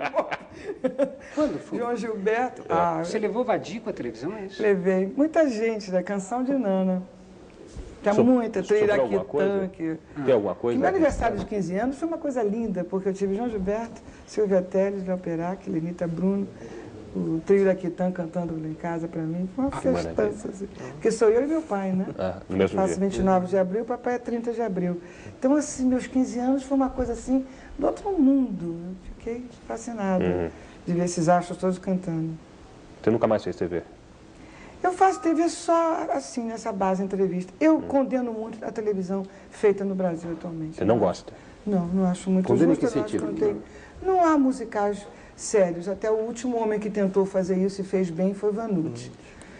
S2: Quando foi? João Gilberto. Ah,
S9: Você levou Vadico à televisão, é isso?
S2: Levei. Muita gente da Canção de Nana. Tinha
S6: so,
S2: muita, Treiraquitã. Que...
S6: Tem alguma coisa?
S2: Meu aniversário de quinze anos foi uma coisa linda, porque eu tive João Gilberto, Silvia Telles, Léo Perac, Lenita Bruno, o trio da Quitã cantando lá em casa para mim. Foi uma ah, festança, assim. Porque sou eu e meu pai, né?
S6: Ah, no mesmo
S2: Faço
S6: dia.
S2: vinte e nove de abril, papai é trinta de abril. Então, assim, meus quinze anos foi uma coisa assim, do outro mundo. Eu fiquei fascinada uhum. de ver esses astros todos cantando.
S6: Você nunca mais fez T V?
S2: Eu faço T V só, assim, nessa base entrevista. Eu uhum. condeno muito a televisão feita no Brasil atualmente.
S6: Você não gosta?
S2: Não, não acho muito
S1: Condena
S2: justo.
S1: em que sentido?
S2: Não, tem... não há musicais sérios. Até o último homem que tentou fazer isso e fez bem foi Vanucci.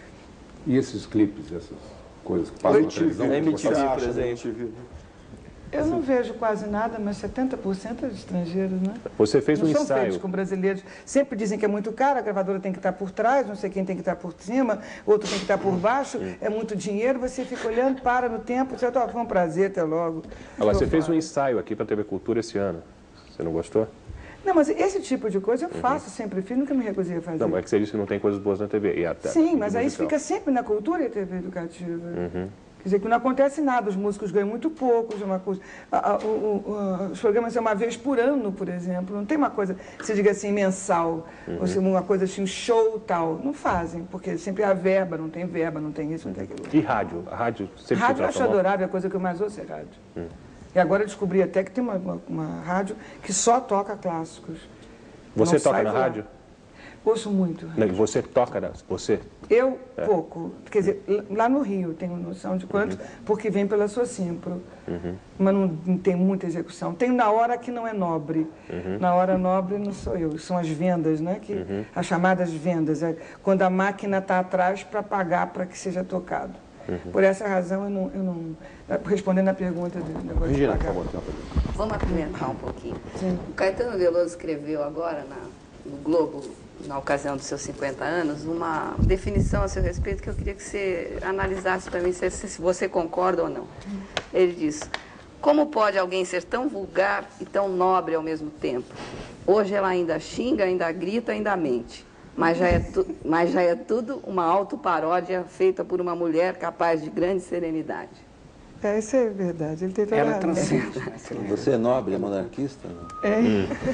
S1: E esses clipes, essas coisas que passam na televisão?
S7: Na M T V, por exemplo.
S2: Eu não vejo quase nada, mas setenta por cento é de estrangeiros, né?
S6: Você fez
S2: não
S6: um
S2: são
S6: ensaio.
S2: feitos com brasileiros. Sempre dizem que é muito caro, a gravadora tem que estar por trás, não sei quem tem que estar por cima, outro tem que estar por baixo, é muito dinheiro, você fica olhando, para no tempo, você fala, foi um prazer, até logo.
S6: Agora, você fez um ensaio aqui para a T V Cultura esse ano. Você não gostou?
S2: Não, mas esse tipo de coisa eu faço, uhum. sempre fiz, nunca me recusei a fazer.
S6: Não, é que você disse que não tem coisas boas na T V. E até,
S2: Sim, mas aí isso fica sempre na cultura e T V educativa. Uhum. Quer dizer, que não acontece nada, os músicos ganham muito pouco, uma coisa. A, a, o, o, os programas são uma vez por ano, por exemplo, não tem uma coisa que se diga assim, mensal, uhum. ou seja, uma coisa assim, um show tal. Não fazem, porque sempre há verba, não tem verba, não tem isso, não tem aquilo.
S6: E rádio? A rádio sempre
S2: Rádio eu acho adorável, é a coisa que eu mais ouço é rádio. Uhum. E agora eu descobri até que tem uma, uma, uma rádio que só toca clássicos.
S6: Você não toca na lá. rádio?
S2: Ouço muito.
S6: Não, você toca, você?
S2: Eu, é. pouco. Quer dizer, lá no Rio, tenho noção de quanto, uhum. porque vem pela Socimpro. Uhum. Mas não, não tem muita execução. Tem na hora que não é nobre. Uhum. Na hora nobre não sou eu. São as vendas, né? Que, uhum. As chamadas vendas. É quando a máquina está atrás para pagar para que seja tocado. Uhum. Por essa razão, eu não... Eu não respondendo a pergunta do negócio
S1: Regina,
S2: de pagar.
S1: por favor.
S8: Vamos apimentar um pouquinho.
S2: Sim.
S8: O Caetano Veloso escreveu agora na, no Globo, na ocasião dos seus cinquenta anos, uma definição a seu respeito que eu queria que você analisasse para mim se, se você concorda ou não. Ele diz, como pode alguém ser tão vulgar e tão nobre ao mesmo tempo? Hoje ela ainda xinga, ainda grita, ainda mente. Mas já é, tu, mas já é tudo uma autoparódia feita por uma mulher capaz de grande serenidade.
S2: É, isso é verdade. Ele tem toda
S9: Ela
S2: a
S9: transcende.
S4: Você é nobre, é monarquista? Não?
S2: É?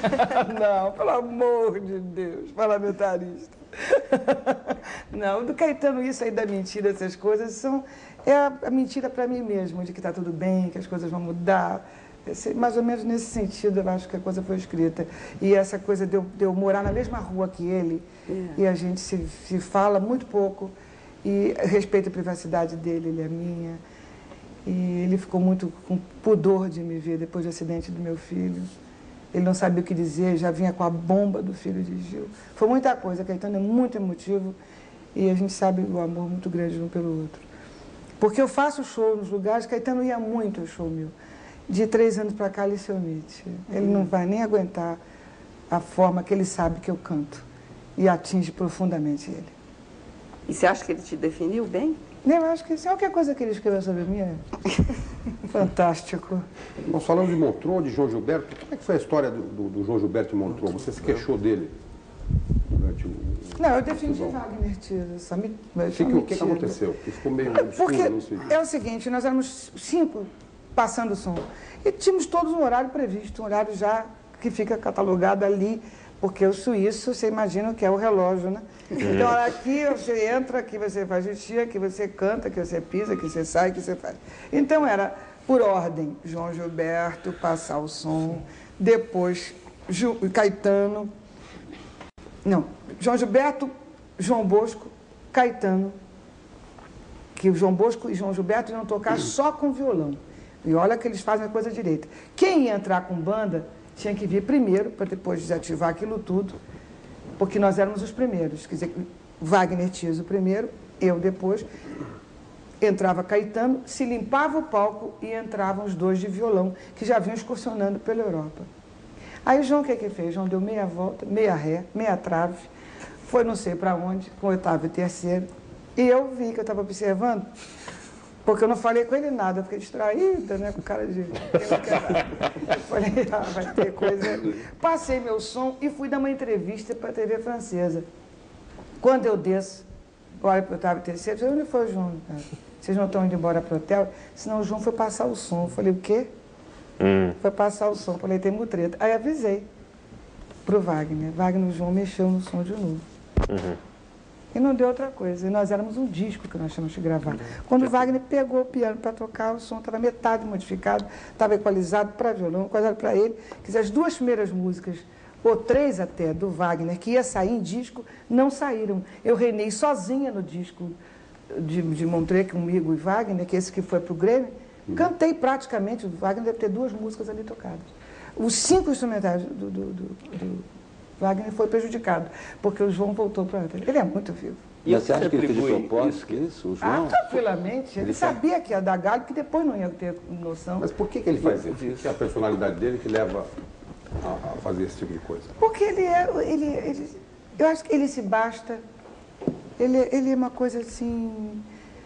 S2: Não, pelo amor de Deus, parlamentarista. Não, do Caetano, isso aí da mentira, essas coisas, são, é a, a mentira para mim mesmo, de que está tudo bem, que as coisas vão mudar. Esse, mais ou menos nesse sentido, eu acho que a coisa foi escrita. E essa coisa de eu, de eu morar na mesma rua que ele, é. E a gente se, se fala muito pouco, e respeito a privacidade dele, ele é minha. E ele ficou muito com pudor de me ver depois do acidente do meu filho. Ele não sabia o que dizer, já vinha com a bomba do filho de Gil. Foi muita coisa, Caetano é muito emotivo e a gente sabe o amor muito grande um pelo outro. Porque eu faço show nos lugares, Caetano ia muito ao show meu. De três anos para cá ele se omite. Ele não vai nem aguentar a forma que ele sabe que eu canto. E atinge profundamente ele.
S8: E você acha que ele te definiu bem?
S2: Eu acho que sim. Qualquer coisa que ele escreveu sobre mim é fantástico.
S1: Nós falamos de Montrond, de João Gilberto. Como é que foi a história do, do, do João Gilberto e Montrond? Você se queixou dele durante o
S2: Não, eu defendi Wagner Tiso. Só me,
S1: só
S2: me
S1: o que, que aconteceu? Ficou meio obscuro,
S2: Porque
S1: não sei.
S2: é o seguinte, nós éramos cinco passando o som. E tínhamos todos um horário previsto, um horário já que fica catalogado ali, porque o suíço, você imagina que é o relógio, né? Então, aqui você entra, aqui você faz xixi, aqui você canta, aqui você pisa, aqui você sai, aqui você faz. Então, era por ordem, João Gilberto, passar o som, depois Ju, Caetano, não, João Gilberto, João Bosco, Caetano, que o João Bosco e João Gilberto iam tocar só com violão. E olha que eles fazem a coisa direita. Quem ia entrar com banda tinha que vir primeiro, para depois desativar aquilo tudo, porque nós éramos os primeiros. Quer dizer, Wagner Tiso primeiro, eu depois. Entrava Caetano, se limpava o palco e entravam os dois de violão, que já vinham excursionando pela Europa. Aí João o que que fez? João deu meia volta, meia ré, meia trave, foi não sei para onde, com o oitavo e terceiro. E eu vi que eu estava observando, porque eu não falei com ele nada, eu fiquei distraída, né, com cara de... Eu falei, ah, vai ter coisa... Passei meu som e fui dar uma entrevista para a T V francesa. Quando eu desço, olha para o oitavo e terceiro, eu falei, onde foi o João? Vocês não estão indo embora para o hotel? Senão o João foi passar o som. Eu falei, o quê? Hum. Foi passar o som. Eu falei, tem mutreta. Aí avisei para o Wagner. Wagner, o João mexeu no som de novo. Uhum. E não deu outra coisa. E nós éramos um disco que nós tínhamos de gravar. Uhum. Quando o Wagner pegou o piano para tocar, o som estava metade modificado, estava equalizado para violão, equalizado para ele. Quer dizer, as duas primeiras músicas, ou três até, do Wagner, que ia sair em disco, não saíram. Eu reinei sozinha no disco de, de Montreux, comigo e Wagner, que esse que foi para o Grêmio. Uhum. Cantei praticamente, o Wagner deve ter duas músicas ali tocadas. Os cinco instrumentais do, do, do, do Wagner foi prejudicado, porque o João voltou para ele. Ele é muito vivo.
S4: E você acha que ele fez de propósito isso, o João?
S2: Ah, tranquilamente. Ele, ele sabia que ia dar galho, que depois não ia ter noção.
S1: Mas por que, que ele faz isso? O que é a personalidade dele que leva a, a fazer esse tipo de coisa?
S2: Porque ele é... Ele, ele, eu acho que ele se basta. Ele, ele é uma coisa assim...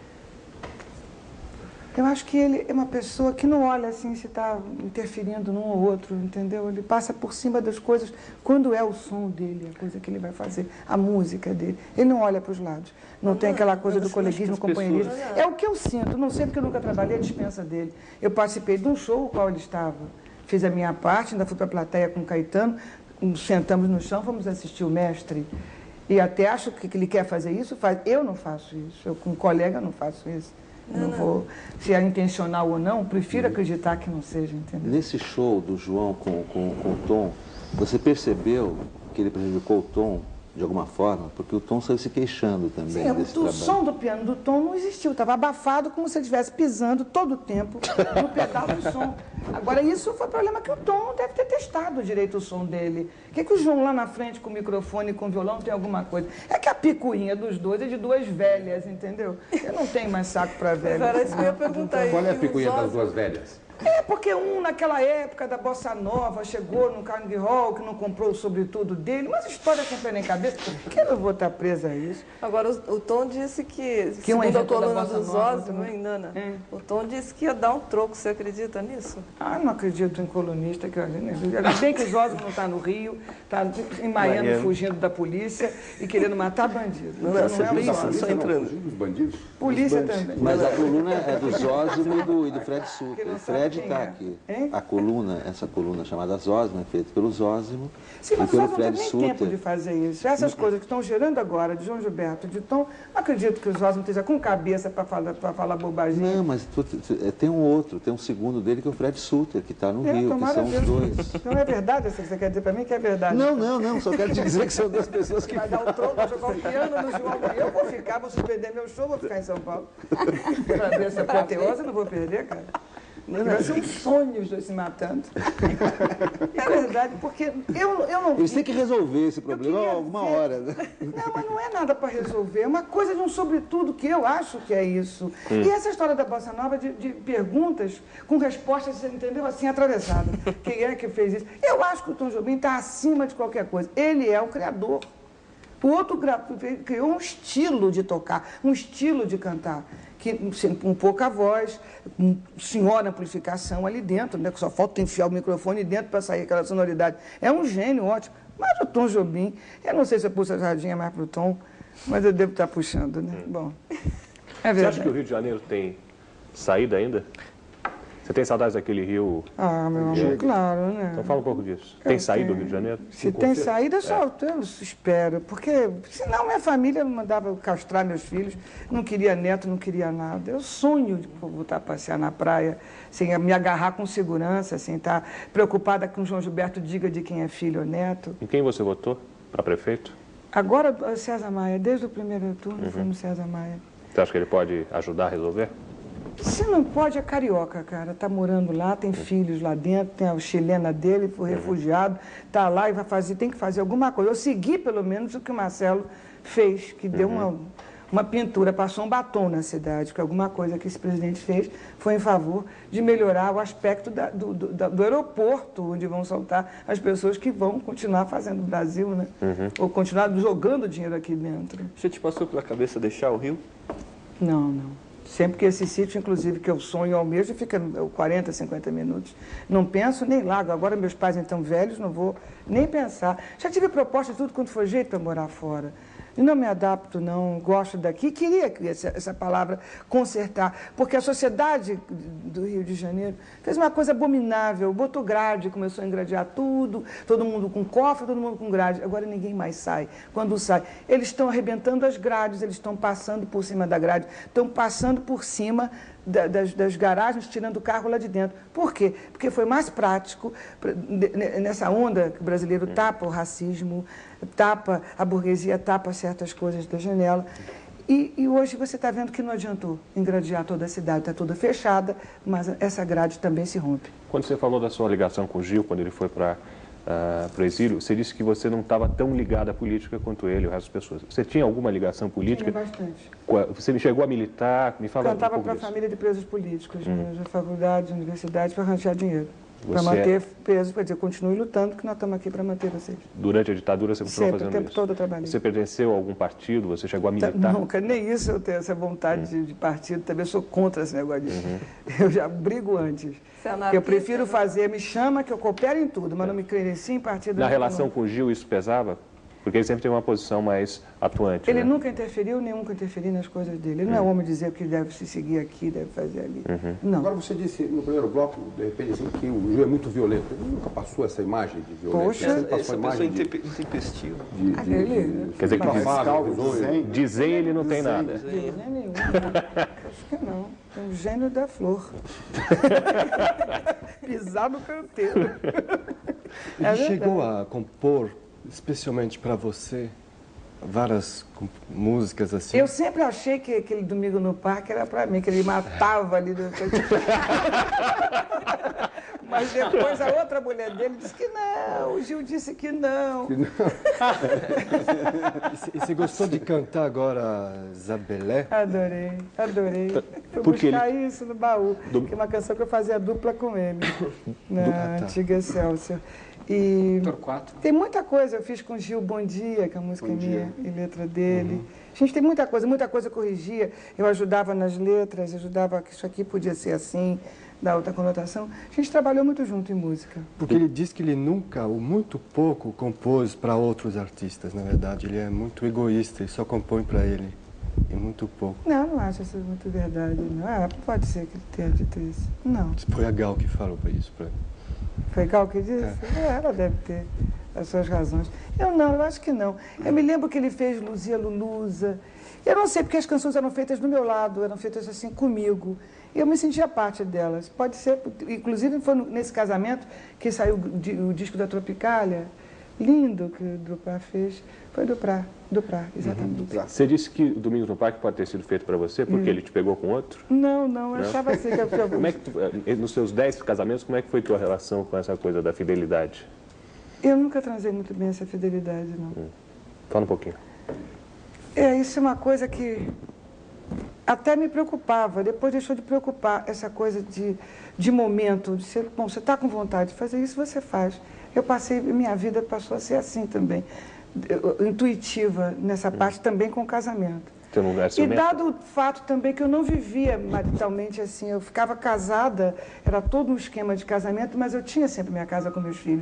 S2: Eu acho que ele é uma pessoa que não olha assim se está interferindo num ou outro, entendeu? Ele passa por cima das coisas quando é o som dele, a coisa que ele vai fazer, a música dele. Ele não olha para os lados. Não tem aquela coisa do coleguismo, companheirismo. É o que eu sinto. Não sei porque eu nunca trabalhei a dispensa dele. Eu participei de um show no qual ele estava. Fiz a minha parte, ainda fui para a plateia com o Caetano, sentamos no chão, fomos assistir o mestre. E até acho que ele quer fazer isso, faz. Eu não faço isso. Eu, com um colega, não faço isso. Não, não vou, se é intencional ou não, prefiro acreditar que não seja, entendeu?
S4: Nesse show do João com, com, com o Tom, você percebeu que ele prejudicou o Tom de alguma forma? Porque o Tom saiu se queixando também.
S2: Sim,
S4: desse
S2: o
S4: trabalho.
S2: som do piano do Tom não existiu, estava abafado como se ele estivesse pisando todo o tempo no pedal do som. Agora, isso foi problema que o Tom deve ter testado direito o som dele. O que, que o João lá na frente com o microfone e com o violão tem alguma coisa? É que a picuinha dos dois é de duas velhas, entendeu? Eu não tenho mais saco para velhas.
S3: Era isso que eu ia perguntar.
S1: Qual é a picuinha das duas velhas?
S2: É, porque um, naquela época da Bossa Nova, chegou no Carnegie Hall, que não comprou o sobretudo dele, mas história sem pé nem cabeça, que eu não vou estar presa a isso.
S3: Agora, o, o Tom disse que,
S2: que um
S3: segundo a coluna
S2: do
S3: dos Osmo, hein, Nana? É. O Tom disse que ia dar um troco, você acredita nisso?
S2: Ah, não acredito em colunista, que bem que os Osmo não está no Rio, está em Miami, Miami fugindo da polícia e querendo matar bandidos.
S7: Não, não, não é isso, só entrando.
S1: Os bandidos?
S2: Polícia também.
S4: Mas a coluna é dos Osmo e do, e do Fred Sutter. O Fred está aqui. Hein? A coluna, essa coluna chamada Osmo, é feita pelos Osmo
S2: Sim,
S4: e pelo
S2: Fred Sutter. Sim, mas não tem nem tempo de
S4: Sutter.
S2: fazer isso. Essas coisas que estão gerando agora, de João Gilberto, de Tom, não acredito que os Osmo estejam com cabeça para falar, para falar bobagem.
S4: Não, mas tu, tu, tem um outro, tem um segundo dele que é o Fred Sutter, que está no
S2: É,
S4: Rio, que são os dois.
S2: Não é verdade isso que você quer dizer para mim, que é verdade?
S4: Não, não, não, só quero te dizer que são duas pessoas que...
S2: Vai dar o troco, jogar o piano no João. Eu vou ficar, vou suspender meu show, vou ficar em São Paulo. Para ver essa apoteose, eu não vou perder, cara. Vai ser um sonho os dois se matando. É verdade, porque eu, eu não...
S4: Eles têm que resolver esse problema alguma
S2: ver...
S4: hora. Né?
S2: Não, mas não é nada para resolver. É uma coisa de um sobretudo que eu acho que é isso. Hum. E essa história da Bossa Nova de, de perguntas com respostas, você entendeu, assim, atravessadas. Quem é que fez isso? Eu acho que o Tom Jobim está acima de qualquer coisa. Ele é o criador. O outro criou um estilo de tocar, um estilo de cantar, que com pouca voz, com senhora amplificação ali dentro, né, que só falta enfiar o microfone dentro para sair aquela sonoridade. É um gênio ótimo. Mas o Tom Jobim, eu não sei se eu pus a sardinha mais para o Tom, mas eu devo estar puxando, né? Hum. Bom, é verdade.
S6: Você acha que o Rio de Janeiro tem saída ainda? Você tem saudades daquele Rio?
S2: Ah, meu amor, claro, né?
S6: Então fala um pouco disso. Tem saída do Rio de Janeiro?
S2: Se tem saída, só eu espero. Porque senão minha família mandava castrar meus filhos, não queria neto, não queria nada. Eu sonho de voltar a passear na praia, sem me agarrar com segurança, sem estar preocupada que o João Gilberto diga de quem é filho ou neto.
S6: Em quem você votou para prefeito?
S2: Agora, César Maia, desde o primeiro turno,
S6: Uhum.
S2: foi no César Maia.
S6: Você acha que ele pode ajudar a resolver?
S2: Se não pode, é carioca, cara. Tá morando lá, tem filhos lá dentro, tem a chilena dele, foi refugiado, tá lá e vai fazer, tem que fazer alguma coisa. Eu segui, pelo menos, o que o Marcelo fez, que deu
S6: Uhum.
S2: uma, uma pintura, passou um batom na cidade, porque alguma coisa que esse presidente fez foi em favor de melhorar o aspecto da, do, do, da, do aeroporto, onde vão soltar as pessoas que vão continuar fazendo o Brasil, né?
S6: Uhum.
S2: Ou continuar jogando dinheiro aqui dentro.
S7: Já te passou pela cabeça deixar o Rio?
S2: Não, não. Sempre que esse sítio, inclusive, que eu sonho ao mesmo, fica quarenta, cinquenta minutos. Não penso nem lá. Agora meus pais estão velhos, não vou nem pensar. Já tive proposta de tudo quanto foi jeito para morar fora. E não me adapto, não. Gosto daqui. Queria essa, essa palavra consertar, porque a sociedade do Rio de Janeiro fez uma coisa abominável. Botou grade, começou a engradear tudo, todo mundo com cofre, todo mundo com grade. Agora ninguém mais sai. Quando sai, eles estão arrebentando as grades, eles estão passando por cima da grade, estão passando por cima da, das, das garagens, tirando o carro lá de dentro. Por quê? Porque foi mais prático, nessa onda que o brasileiro tapa o racismo, tapa a burguesia, tapa certas coisas da janela. E, e hoje você está vendo que não adiantou engradear toda a cidade, está toda fechada, mas essa grade também se rompe.
S6: Quando você falou da sua ligação com o Gil, quando ele foi para uh, o exílio, você disse que você não estava tão ligada à política quanto ele e o resto das pessoas. Você tinha alguma ligação política?
S2: Tinha bastante.
S6: Você chegou a militar? Me fala
S2: Cantava
S6: um pouco
S2: para a
S6: disso.
S2: família de presos políticos,
S6: Hum.
S2: né, de faculdades, universidades, para arranjar dinheiro. Para
S6: Você
S2: manter
S6: é-
S2: presos, para dizer, continue lutando, que nós estamos aqui para manter vocês.
S6: Durante a ditadura você continuou
S2: Sempre, o
S6: fazendo
S2: tempo
S6: isso?
S2: todo eu trabalhei.
S6: Você pertenceu a algum partido? Você chegou a
S2: Tá-
S6: militar?
S2: Nunca, nem isso eu tenho essa vontade de, de partido, também sou contra esse negócio disso.
S6: Uhum.
S2: Eu já brigo antes.
S3: Você é anarquista,
S2: Eu prefiro
S3: né?
S2: fazer, me chama que eu coopero em tudo, mas não me credencio em partido.
S6: Na
S2: não.
S6: relação com o Gil isso pesava? Porque ele sempre teve uma posição mais atuante.
S2: Ele
S6: né?
S2: nunca interferiu, nem nunca interferi nas coisas dele. Ele não é
S6: Uhum.
S2: homem de dizer o que deve se seguir aqui, deve fazer ali.
S6: Uhum.
S2: Não.
S1: Agora você disse no primeiro bloco, de repente, assim, que o Gil é muito violento. Ele nunca passou essa imagem de violência.
S2: Poxa.
S1: Ele sempre passou
S7: Essa
S1: a
S7: pessoa
S1: imagem de,
S7: intempe- intempestiva.
S1: de,
S2: Ah,
S1: de,
S2: ele-
S1: de,
S6: Quer dizer que
S1: afável, risonho.
S5: Zen.
S6: Dizer ele não tem nada.
S2: Não é nenhum, não. Acho que não. É um gênio da flor. Pisar no canteiro.
S10: Ele
S2: É
S10: chegou
S2: verdade.
S10: a compor especialmente para você várias com- músicas assim?
S2: Eu sempre achei que aquele domingo no parque era para mim, que ele matava ali. Do... Mas depois a outra mulher dele disse que não, o Gil disse que não.
S10: E você- E você gostou de cantar agora Zabelé?
S2: Adorei, adorei. Fui
S6: Porque
S2: buscar isso no baú,
S6: Do-
S2: que é uma canção que eu fazia dupla com ele, na
S10: Ah, tá.
S2: antiga Excelsior. E
S9: Torquato.
S2: tem muita coisa, eu fiz com o Gil Bom Dia, que é a música
S5: Bom
S2: minha
S5: Dia.
S2: e letra dele. A gente tem muita coisa, muita coisa eu corrigia. Eu ajudava nas letras, ajudava que isso aqui podia ser assim, dar outra conotação. A gente trabalhou muito junto em música.
S10: Porque ele diz que ele nunca, ou muito pouco, compôs para outros artistas, na verdade. Ele é muito egoísta e só compõe para ele. E muito pouco.
S2: Não, não acho isso muito verdade, não. Ah, pode ser que ele tenha dito isso. Não.
S10: Foi a Gal que falou para isso para ele.
S2: Foi Gal que disse? É, ela deve ter as suas razões. Eu não, eu acho que não. Eu me lembro que ele fez Luzia Lulusa. Eu não sei, porque as canções eram feitas do meu lado, eram feitas assim comigo. E eu me sentia parte delas. Pode ser, inclusive foi no- nesse casamento que saiu o, di- o disco da Tropicália, lindo que o Duprá fez. Foi Duprá, Duprá, exatamente.
S6: Você disse que o Domingos no Parque pode ter sido feito para você porque ele te pegou com outro?
S2: Não, não, eu achava assim que eu, que eu-
S6: Como é que tu, eh, nos seus dez casamentos, como é que foi tua relação com essa coisa da fidelidade?
S2: eu nunca transei muito bem essa fidelidade, não.
S6: Fala um pouquinho.
S2: É, isso é uma coisa que até me preocupava, depois deixou de preocupar essa coisa de, de momento, de ser, bom, você está com vontade de fazer isso, você faz. Eu passei, minha vida passou a ser assim também, eu- intuitiva nessa parte também com o casamento.
S6: Você não é
S2: E
S6: ciumento?
S2: dado o fato também que eu não vivia maritalmente assim, eu ficava casada, era todo um esquema de casamento, mas eu tinha sempre minha casa com meus filhos.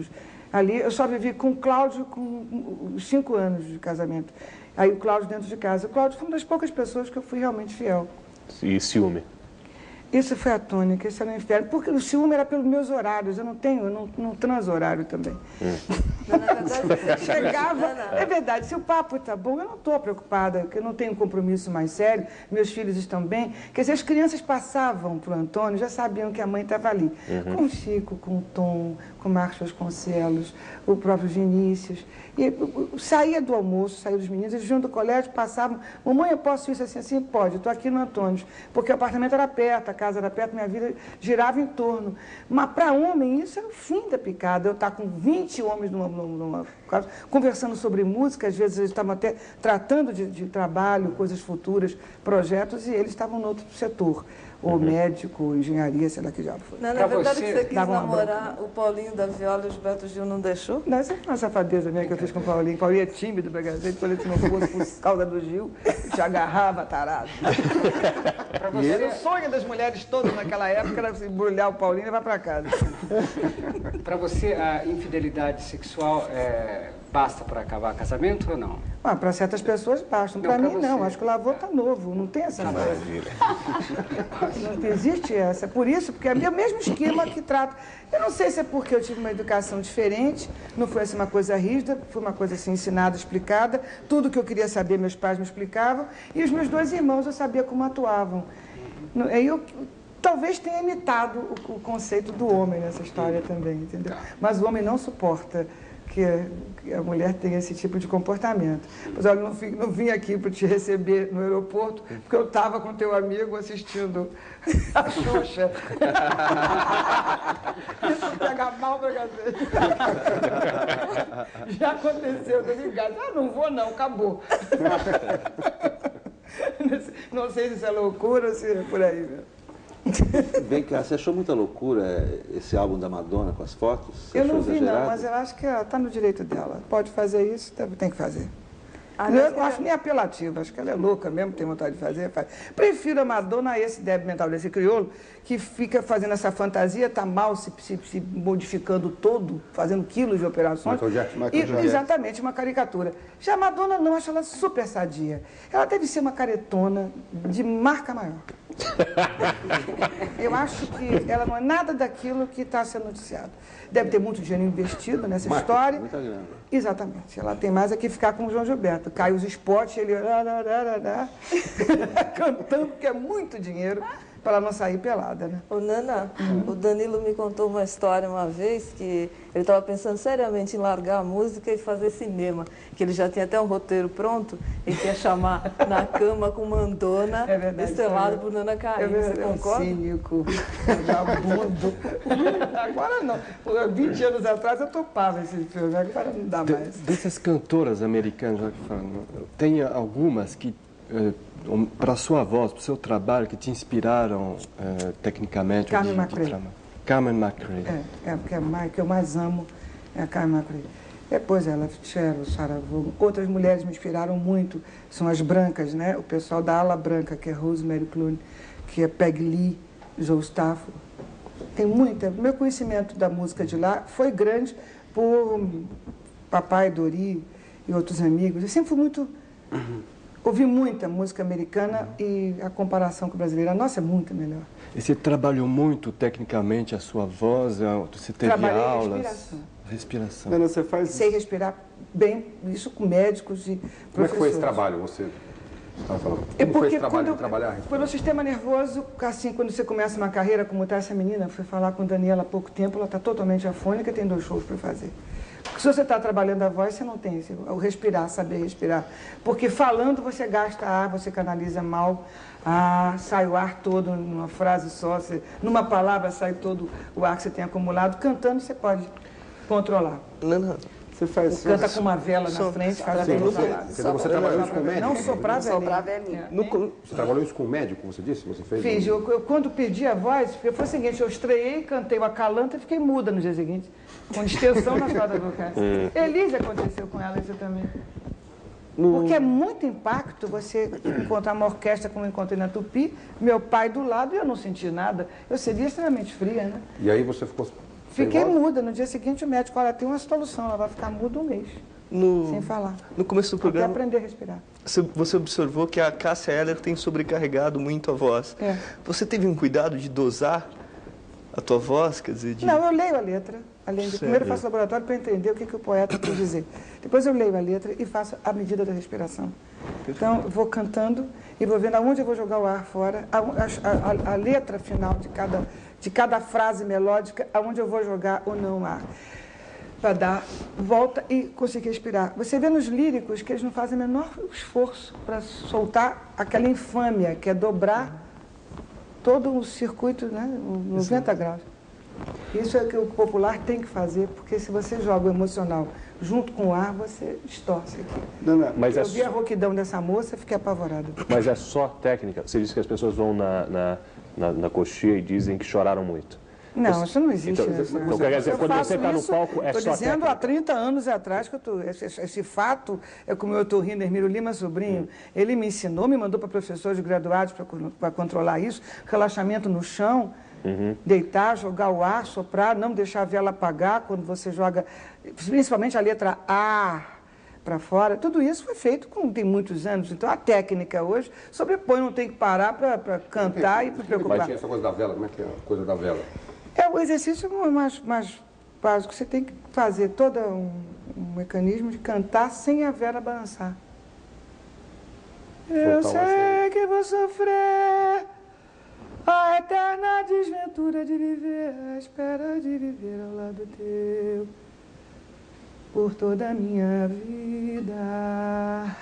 S2: Ali, eu só vivi com o Cláudio com os cinco anos de casamento. Aí o Cláudio dentro de casa. O Cláudio foi uma das poucas pessoas que eu fui realmente fiel.
S6: E ciúme?
S2: Isso foi a tônica, isso era um inferno. Porque o ciúme era pelos meus horários. Eu não tenho, eu não, não transo horário também. Hum. Não, na verdade, chegava... É verdade, se o papo está bom, eu não estou preocupada, porque eu não tenho um compromisso mais sério, meus filhos estão bem. Quer dizer, as crianças passavam para o Antônio, já sabiam que a mãe estava ali. Uhum. Com o Chico, com o Tom, com o Marcos Vasconcelos, o próprio Vinícius. E eu, eu, saía do almoço, saía dos meninos, eles vinham do colégio, passavam. Mamãe, eu posso isso assim? Assim, pode, eu estou aqui no Antônio. Porque o apartamento era perto, a casa era perto, minha vida girava em torno. Mas para homem, isso era o fim da picada. Eu estar com vinte homens numa, numa casa, conversando sobre música, às vezes eles estavam até tratando de, de trabalho, coisas futuras, projetos, e eles estavam no outro setor. Ou uhum. médico, ou engenharia, sei lá que já foi.
S3: Não, na verdade, você, você quis namorar o Paulinho da viola e o Gilberto Gil não deixou?
S2: Não, essa foi uma safadeza minha que eu fiz com o Paulinho. O Paulinho é tímido pra cacete, falei que se não fosse por causa do Gil, te agarrava, tarado. Pra você, o sonho das mulheres todas naquela época era embrulhar o Paulinho e levar pra casa.
S9: Para você, a infidelidade sexual é, basta para acabar casamento ou não?
S2: Ah, para certas pessoas bastam. Para mim, você. Não. Acho que o lavô está novo. Não tem essa maravilha. Não existe essa. Por isso, porque é o mesmo esquema que trata. Eu não sei se é porque eu tive uma educação diferente, não foi assim uma coisa rígida, foi uma coisa assim ensinada, explicada. Tudo que eu queria saber, meus pais me explicavam. E os meus dois irmãos, eu sabia como atuavam. Aí eu talvez tenha imitado o, o conceito do homem nessa história também, entendeu? Mas o homem não suporta que a mulher tem esse tipo de comportamento. Mas olha, não, vim, não vim aqui para te receber no aeroporto, porque eu estava com teu amigo assistindo a Xuxa. Isso pega mal para cacete. Já aconteceu, tô ligado. Ah, não vou não, acabou. Não sei se isso é loucura ou se é por aí mesmo.
S4: Vem cá, você achou muita loucura esse álbum da Madonna com as fotos? Você
S2: eu não vi
S4: exagerado?
S2: não, mas eu acho que está no direito dela. Pode fazer isso, tem que fazer. Ah, eu não acho nem apelativo, acho que ela é louca mesmo, tem vontade de fazer, faz. Prefiro a Madonna a esse débil mental desse crioulo, que fica fazendo essa fantasia, está mal se, se, se modificando todo, fazendo quilos de operações.
S1: Michael Jackson, Michael
S2: e,
S1: Jackson.
S2: Exatamente, uma caricatura. Já a Madonna não, acho ela super sadia. Ela deve ser uma caretona de marca maior. Eu acho que ela não é nada daquilo que está sendo noticiado. Deve ter muito dinheiro investido nessa
S4: Marca,
S2: história.
S4: Muita grana.
S2: Exatamente. Ela tem mais é que ficar com o João Gilberto. Cai os spots, ele cantando, porque é muito dinheiro para ela não sair pelada, né?
S3: Ô, Nana,
S2: Uhum.
S3: o Danilo me contou uma história uma vez que ele estava pensando seriamente em largar a música e fazer cinema, que ele já tinha até um roteiro pronto e quer chamar Na Cama com Mandona,
S2: é verdade,
S3: estrelado
S2: é
S3: por Nana Caymmi.
S2: É verdade,
S3: você concorda?
S2: É um cínico, vagabundo. Agora não. vinte anos atrás eu topava esse filme, agora não dá mais.
S10: De, dessas cantoras americanas, que falam, tem algumas que, eh, para a sua voz, para o seu trabalho, que te inspiraram eh, tecnicamente?
S2: Carmen
S10: de,
S2: McRae.
S10: de Carmen McRae.
S2: É, é porque a mais, que eu mais amo é a Carmen McRae. Depois ela, Cheryl, Sarah Vaughan. Outras mulheres me inspiraram muito, são as brancas, né? O pessoal da ala branca, que é Rosemary Clooney, que é Peggy Lee, Joe Stafford. Tem muita. Meu conhecimento da música de lá foi grande por papai, Dori e outros amigos. Eu sempre fui muito... Uhum. Ouvi muita música americana uhum. e a comparação com a brasileira, a nossa é muito melhor.
S10: E você trabalhou muito tecnicamente a sua voz? Você teve
S2: Trabalhei
S10: aulas?
S2: respiração.
S10: Respiração.
S5: Ana, você faz
S2: Sei respirar bem, isso com médicos e professores.
S1: Como é que foi esse trabalho, você estava falando? Como
S2: é porque
S1: foi esse trabalho
S2: quando,
S1: de trabalhar?
S2: Pelo sistema nervoso, assim, quando você começa uma carreira, como está essa menina, fui falar com a Daniela há pouco tempo, ela está totalmente afônica, tem dois shows para fazer. Porque se você está trabalhando a voz, você não tem esse, o respirar, saber respirar. Porque falando você gasta ar, você canaliza mal, ah, sai o ar todo numa frase só, você, numa palavra sai todo o ar que você tem acumulado. Cantando você pode controlar.
S7: Não, não.
S5: Você faz
S2: Canta com uma vela na
S7: so,
S2: frente, faz
S1: Sim,
S2: a
S1: você, quer você trabalhou isso com médico?
S2: Não soprar velhinha.
S8: Soprar velhinha.
S2: É.
S7: No,
S1: Você trabalhou isso com médico, você disse? Você fez?
S2: Fiz.
S1: Um...
S2: Eu, eu, quando perdi a voz, foi o seguinte, eu estreiei, cantei o Acalanta e fiquei muda no dia seguinte, com distensão nas cordas vocais. Elise aconteceu com ela isso também. Porque é muito impacto você encontrar uma orquestra como eu encontrei na Tupi, meu pai do lado e eu não senti nada. Eu seria extremamente fria, né?
S1: E aí você ficou
S2: Fiquei muda. No dia seguinte, o médico, olha, tem uma solução, ela vai ficar muda um mês,
S7: No,
S2: sem falar.
S7: no começo do
S2: Até
S7: programa,
S2: aprender a respirar.
S7: você, você observou que a Cássia Eller tem sobrecarregado muito a voz.
S2: É.
S7: Você teve um cuidado de dosar a tua voz, quer dizer, de...
S2: Não, eu leio a letra. Além de,
S7: Sério?
S2: primeiro eu faço laboratório para entender o que, que o poeta quis dizer. Depois eu leio a letra e faço a medida da respiração. Então, eu vou cantando e vou vendo aonde eu vou jogar o ar fora, a, a, a, a letra final de cada, de cada frase melódica, aonde eu vou jogar ou não o ar. Para dar volta e conseguir respirar. Você vê nos líricos que eles não fazem o menor esforço para soltar aquela infâmia, que é dobrar todo o circuito, né, noventa graus. Isso é o que o popular tem que fazer, porque se você joga o emocional junto com o ar, você distorce aqui.
S5: Não, não.
S6: Mas
S2: Eu
S6: é
S2: vi a rouquidão dessa moça e fiquei apavorada.
S6: Mas é só técnica? Você disse que as pessoas vão na, na, na, na coxia e dizem que choraram muito.
S2: Não, isso não existe.
S6: Então,
S2: né?
S6: então, quer dizer,
S2: Eu
S6: quando
S2: faço
S6: você está no
S2: isso,
S6: palco, é
S2: tô
S6: só
S2: dizendo
S6: técnica.
S2: há trinta anos atrás que eu tô, esse, esse fato é como eu estou rindo, Hermílio Lima Sobrinho. Ele me ensinou, me mandou para professores de graduados para controlar isso, relaxamento no chão, uhum. Deitar, jogar o ar, soprar, não deixar a vela apagar quando você joga, principalmente a letra A para fora. Tudo isso foi feito com, tem muitos anos. Então a técnica hoje sobrepõe, não tem que parar para cantar e para preocupar.
S1: Mas tinha essa coisa da vela, como é que é a coisa da vela?
S2: É o exercício mais, mais básico. Você tem que fazer todo um, um mecanismo de cantar sem a vela balançar. Eu sei que vou sofrer a eterna desventura de viver à espera de viver ao lado teu por toda a minha vida.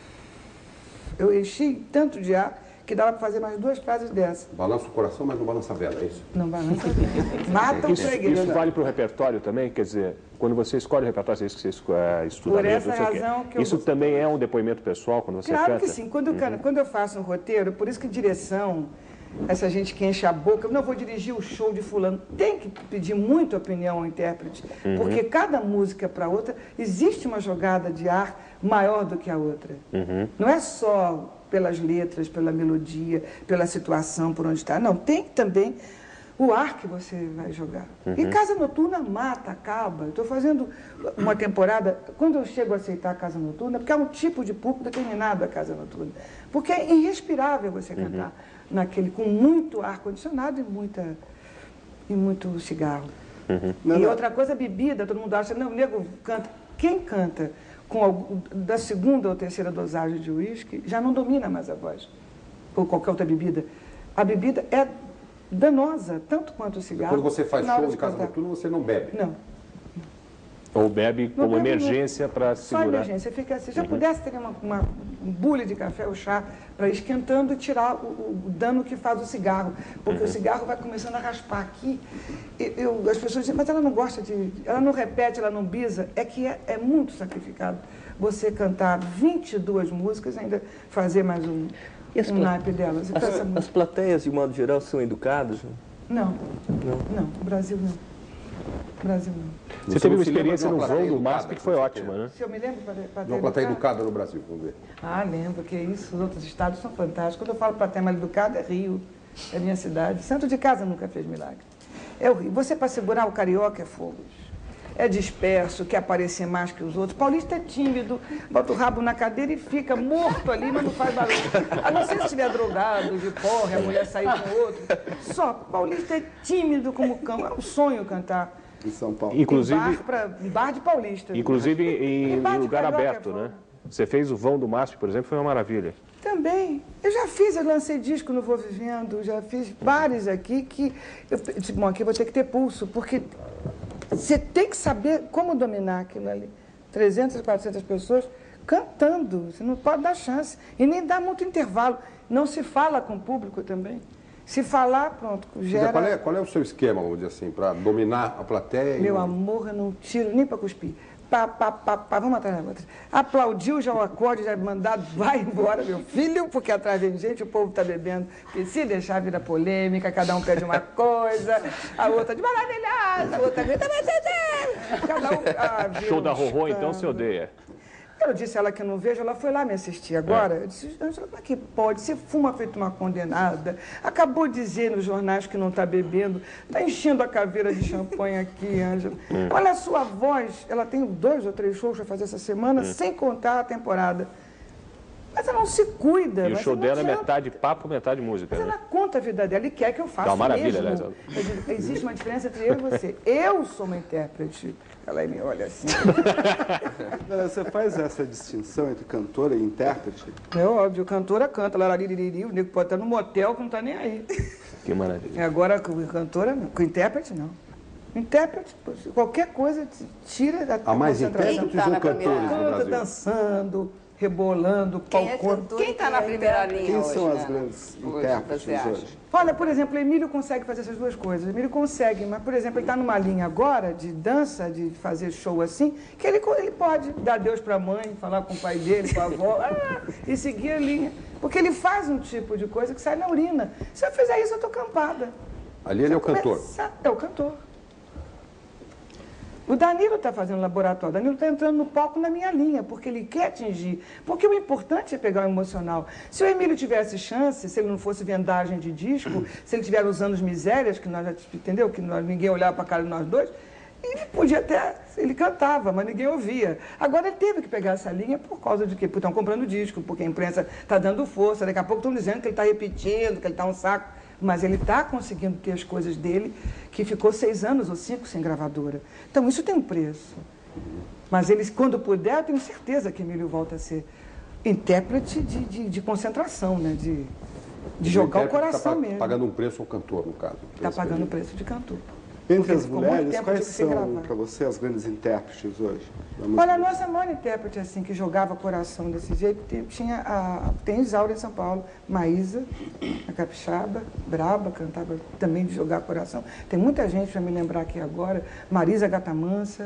S2: Eu enchi tanto de ar que dava para fazer mais duas frases dessas.
S1: Balança o coração, mas não balança a vela, é isso?
S2: Não balança a vela. Mata o
S6: Isso,
S2: freguês.
S6: isso vale para o repertório também? Quer dizer, quando você escolhe o repertório, você diz que você uh, estuda
S2: Por
S6: mesmo,
S2: essa
S6: não sei o quê.
S2: razão que eu
S6: Isso
S2: vou-
S6: também é um depoimento pessoal quando você
S2: Claro
S6: canta?
S2: que sim. Quando eu, canto- quando eu faço um roteiro, por isso que direção, essa gente que enche a boca, não vou dirigir o show de fulano, tem que pedir muita opinião ao intérprete, porque cada música para outra existe uma jogada de ar maior do que a outra. Não é só pelas letras, pela melodia, pela situação, por onde está. Não, tem também o ar que você vai jogar. E Casa Noturna mata, acaba. Estou fazendo uma temporada, quando eu chego a aceitar a Casa Noturna, porque é um tipo de público determinado a Casa Noturna. Porque é irrespirável você cantar naquele, com muito ar-condicionado e, muita, e muito cigarro.
S5: Não,
S2: e
S5: não.
S2: outra coisa, bebida, todo mundo acha, não, o nego canta. Quem canta com algum, da segunda ou terceira dosagem de uísque já não domina mais a voz, ou qualquer outra bebida. A bebida é danosa, tanto quanto o cigarro.
S1: Quando você faz
S2: na hora
S1: show
S2: de
S1: de casa
S2: cantar.
S1: noturna, você não bebe.
S2: Não,
S6: Ou bebe
S2: Não
S6: como
S2: bebe,
S6: emergência para
S2: só
S6: segurar?
S2: emergência. Fica assim. Se eu pudesse ter uma, uma, um bule de café ou chá para ir esquentando e tirar o, o dano que faz o cigarro. Porque o cigarro vai começando a raspar aqui. E, eu, as pessoas dizem, mas ela não gosta de... Ela não repete, ela não bisa. É que é, é muito sacrificado você cantar vinte e duas músicas e ainda fazer mais um,
S7: E as
S2: um
S7: pla-
S2: naipe delas. Então, essa
S7: As,
S2: música-
S7: as plateias, de modo geral, são educadas?
S2: Não,
S7: Não.
S2: não. O Brasil não. O Brasil não.
S6: Você
S1: Você
S6: teve
S1: não
S6: uma
S1: se lembra
S6: experiência
S1: de
S6: no
S1: uma
S6: voo
S1: plateia
S6: do
S1: educada
S6: MASP que
S1: que
S6: foi
S1: você
S6: ótima,
S1: teve?
S6: né?
S2: Se eu me lembro para, para
S1: Uma plateia educada no Brasil, vamos ver.
S2: Ah, lembro, que isso, os outros estados são fantásticos. Quando eu falo para ter mal educado, é Rio, é minha cidade. Santo de casa nunca fez milagre. É o Rio. Você, para segurar o carioca, é fogo. É disperso, quer aparecer mais que os outros. Paulista é tímido, bota o rabo na cadeira e fica morto ali, mas não faz barulho. A não ser se estiver drogado, de porra, a mulher sair com outro. Só, paulista é tímido como cão. É um sonho cantar.
S5: Em São Paulo.
S6: Inclusive,
S2: Em bar, pra, em bar de paulista.
S6: inclusive em,
S2: Em bar
S6: em
S2: de
S6: lugar
S2: carioca é
S6: aberto,
S2: fogo.
S6: né? Você fez o vão do MASP, por exemplo, foi uma maravilha.
S2: Também. Eu já fiz, eu lancei disco no Vou Vivendo, já fiz bares aqui que... Eu disse, bom, aqui eu vou ter que ter pulso, porque você tem que saber como dominar aquilo ali. trezentas, quatrocentas pessoas cantando, você não pode dar chance. E nem dá muito intervalo. Não se fala com o público também. Se falar, pronto, gera...
S1: Qual é, qual é o seu esquema, vamos dizer assim, para dominar a plateia?
S2: Meu
S1: e...
S2: amor, eu não tiro nem para cuspir. Pá, pá, pá, pá, vamos atrás da outra. Aplaudiu já o acorde, já mandado, vai embora, meu filho, porque atrás vem gente, o povo está bebendo. E se deixar vira polêmica, cada um pede uma coisa, a outra de maravilhosa, a outra grita, mas cada um... Ah, vira
S6: Show
S2: um
S6: da Rorô, então,
S2: escândalo.
S6: se odeia.
S2: eu disse a ela que eu não vejo, ela foi lá me assistir agora. Eu disse, Ângela, como é que pode? Você fuma feito uma condenada, acabou de dizer nos jornais que não está bebendo, está enchendo a caveira de champanhe aqui, Ângela. Olha a sua voz, ela tem dois ou três shows para fazer essa semana, sem contar a temporada. Mas ela não se cuida.
S6: E o show dela é metade papo, metade música.
S2: Mas
S6: né?
S2: ela conta a vida dela e quer que eu faça
S6: Dá uma maravilha,
S2: mesmo.
S6: aliás.
S2: Eu digo, existe uma diferença entre eu e você. Eu sou uma intérprete. Ela me olha assim.
S5: Você faz essa distinção entre cantora e intérprete?
S2: É óbvio, cantora canta, larariri, o nego pode estar no motel que não está nem aí.
S6: Que maravilha.
S2: Agora, com cantora, não. Com intérprete, não. Intérprete, qualquer coisa tira da
S1: Há mais
S2: concentração.
S1: intérpretes ou cantores no
S2: Canta,
S1: Brasil?
S2: dançando, rebolando,
S8: Quem é
S2: palcando.
S8: cantor? Quem está na primeira linha
S5: Quem
S8: hoje,
S5: são as
S8: né?
S5: grandes
S8: Hoje,
S5: intérpretes
S8: você acha?
S5: hoje?
S2: Olha, por exemplo, Emílio consegue fazer essas duas coisas. Emílio consegue, mas, por exemplo, ele está numa linha agora de dança, de fazer show assim, que ele, ele pode dar Deus para a mãe, falar com o pai dele, com a avó, ah, e seguir a linha. Porque ele faz um tipo de coisa que sai na urina. Se eu fizer isso, eu estou campada.
S1: Ali ele é o cantor.
S2: Começa- É o cantor. O Danilo está fazendo laboratório, o Danilo está entrando no palco na minha linha, porque ele quer atingir. Porque o importante é pegar o emocional. Se o Emílio tivesse chance, se ele não fosse vendagem de disco, se ele estiver usando as misérias, que nós já, entendeu? Que nós, ninguém olhava para a cara de nós dois, ele podia até, ele cantava, mas ninguém ouvia. Agora ele teve que pegar essa linha por causa de quê? Porque estão comprando disco, porque a imprensa está dando força, daqui a pouco estão dizendo que ele está repetindo, que ele está um saco. Mas ele está conseguindo ter as coisas dele, que ficou seis anos ou cinco sem gravadora. Então, isso tem um preço. Mas ele, quando puder, eu tenho certeza que Emílio volta a ser intérprete de, de, de concentração, né? de, de jogar o coração
S1: tá
S2: mesmo.
S1: pagando um preço ao cantor, no caso.
S2: Está pagando o preço de cantor.
S5: Entre
S2: Porque
S5: as
S2: ficou muito
S5: mulheres,
S2: tempo
S5: quais
S2: sem
S5: são,
S2: gravar.
S5: para você, as grandes intérpretes hoje? da música?
S2: Olha, a nossa maior intérprete, assim, que jogava coração desse jeito, tem- tinha a, tem Isaura em São Paulo, Maísa, a capixaba, braba, cantava também de jogar coração. Tem muita gente para me lembrar aqui agora, Marisa Gatamansa.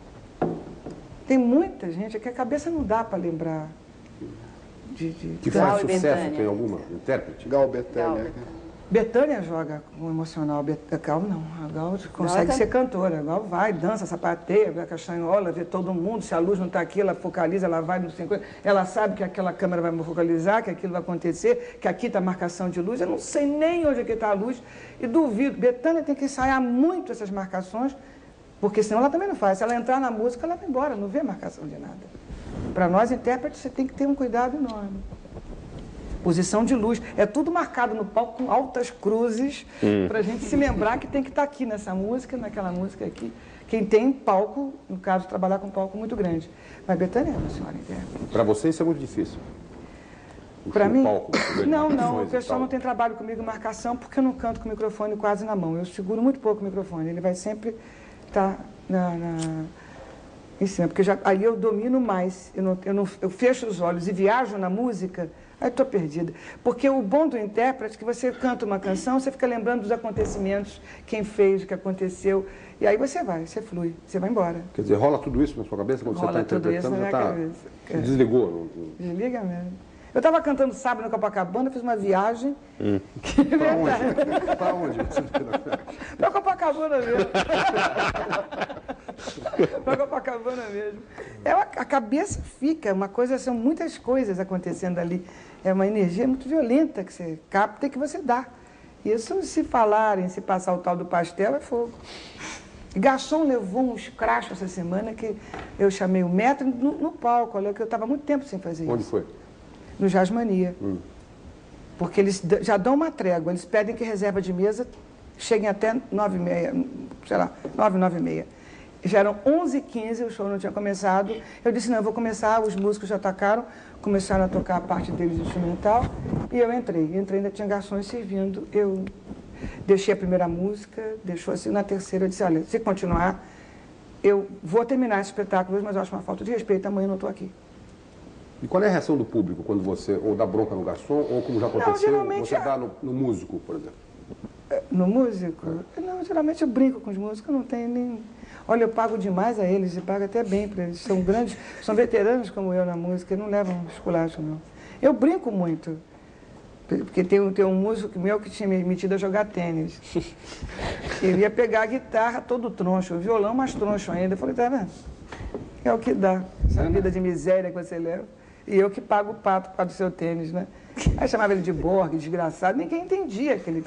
S2: Tem muita gente, é que a cabeça não dá para lembrar. De, de,
S1: Que
S8: Gal
S1: faz
S8: e
S1: sucesso,
S8: Bethânia.
S1: tem alguma intérprete?
S5: Gal Bethânia.
S8: Gal.
S2: Betânia joga com emocional, Bet... a Gal não, a Gal consegue
S8: Gal
S2: ser cantora, a Gal vai, dança, sapateia, vê a castanhola, vê todo mundo, se a luz não está aqui, ela focaliza, ela vai no cinquenta, ela sabe que aquela câmera vai me focalizar, que aquilo vai acontecer, que aqui está a marcação de luz, eu não sei nem onde é que está a luz, e duvido, Betânia tem que ensaiar muito essas marcações, porque senão ela também não faz, se ela entrar na música, ela vai embora, não vê marcação de nada. Para nós, intérpretes, você tem que ter um cuidado enorme. Posição de luz. É tudo marcado no palco com altas cruzes, hum. para a gente se lembrar que tem que estar aqui nessa música, naquela música aqui. Quem tem palco, no caso, trabalhar com palco muito grande. Mas Betânia é uma senhora intérprete.
S1: Para você isso é muito difícil?
S2: Para mim?
S1: Palco,
S2: não, não. O
S1: marcações e
S2: pessoal
S1: tal.
S2: não tem trabalho comigo em marcação porque eu não canto com o microfone quase na mão. Eu seguro muito pouco o microfone. Ele vai sempre estar na, na, em cima. Porque já, aí eu domino mais. Eu, não, eu, não, eu fecho os olhos e viajo na música. Aí estou perdida. Porque o bom do intérprete é que você canta uma canção, você fica lembrando dos acontecimentos, quem fez, o que aconteceu. E aí você vai, você flui, você vai embora.
S1: Quer dizer, rola tudo isso na sua cabeça quando
S2: Rola
S1: você está
S2: tudo isso
S1: interpretando?
S2: na
S1: Já
S2: minha
S1: tá,
S2: cabeça.
S1: desligou? Não- não-
S2: Desliga mesmo. Eu estava cantando sábado no Copacabana, fiz uma viagem.
S1: Hum.
S2: Que
S1: Para
S2: verdade.
S1: onde? Para onde?
S2: Pra Copacabana mesmo. Pra Copacabana mesmo. É uma, a cabeça fica, uma coisa, são muitas coisas acontecendo ali. É uma energia muito violenta que você capta e que você dá. Isso, se falarem, se passar o tal do pastel, é fogo. Garçom levou uns crachos essa semana que eu chamei o metro no, no palco, olha, que eu estava muito tempo sem fazer
S1: Onde
S2: isso.
S1: foi?
S2: No Jazzmania.
S1: Hum.
S2: Porque eles d- já dão uma trégua, eles pedem que reserva de mesa cheguem até nove e meia, sei lá, nove, nove e meia. Já eram onze e quinze, o show não tinha começado. Eu disse, não, eu vou começar, os músicos já tocaram, começaram a tocar a parte deles instrumental, e eu entrei. Entrei, ainda tinha garçons servindo. Eu deixei a primeira música, deixou assim, na terceira eu disse, olha, se continuar, eu vou terminar esse espetáculo hoje, mas eu acho uma falta de respeito, amanhã eu não estou aqui.
S1: E qual é a reação do público quando você ou dá bronca no garçom, ou como já aconteceu,
S2: geralmente
S1: você
S2: é-
S1: dá no, no músico, por exemplo?
S2: No músico? Não, geralmente eu brinco com os músicos, eu não tenho nem... Olha, eu pago demais a eles, e pago até bem para eles. São grandes, são veteranos como eu na música, não levam esculacho, não. Eu brinco muito, porque tem, um- tem um músico meu que tinha me metido a jogar tênis. Ele ia pegar a guitarra todo troncho, o violão mais troncho ainda. Eu falei, tá vendo? É o que dá, essa vida de miséria que você leva. E eu que pago o pato por causa do seu tênis, né? Aí chamava ele de Borg, desgraçado, ninguém entendia aquele...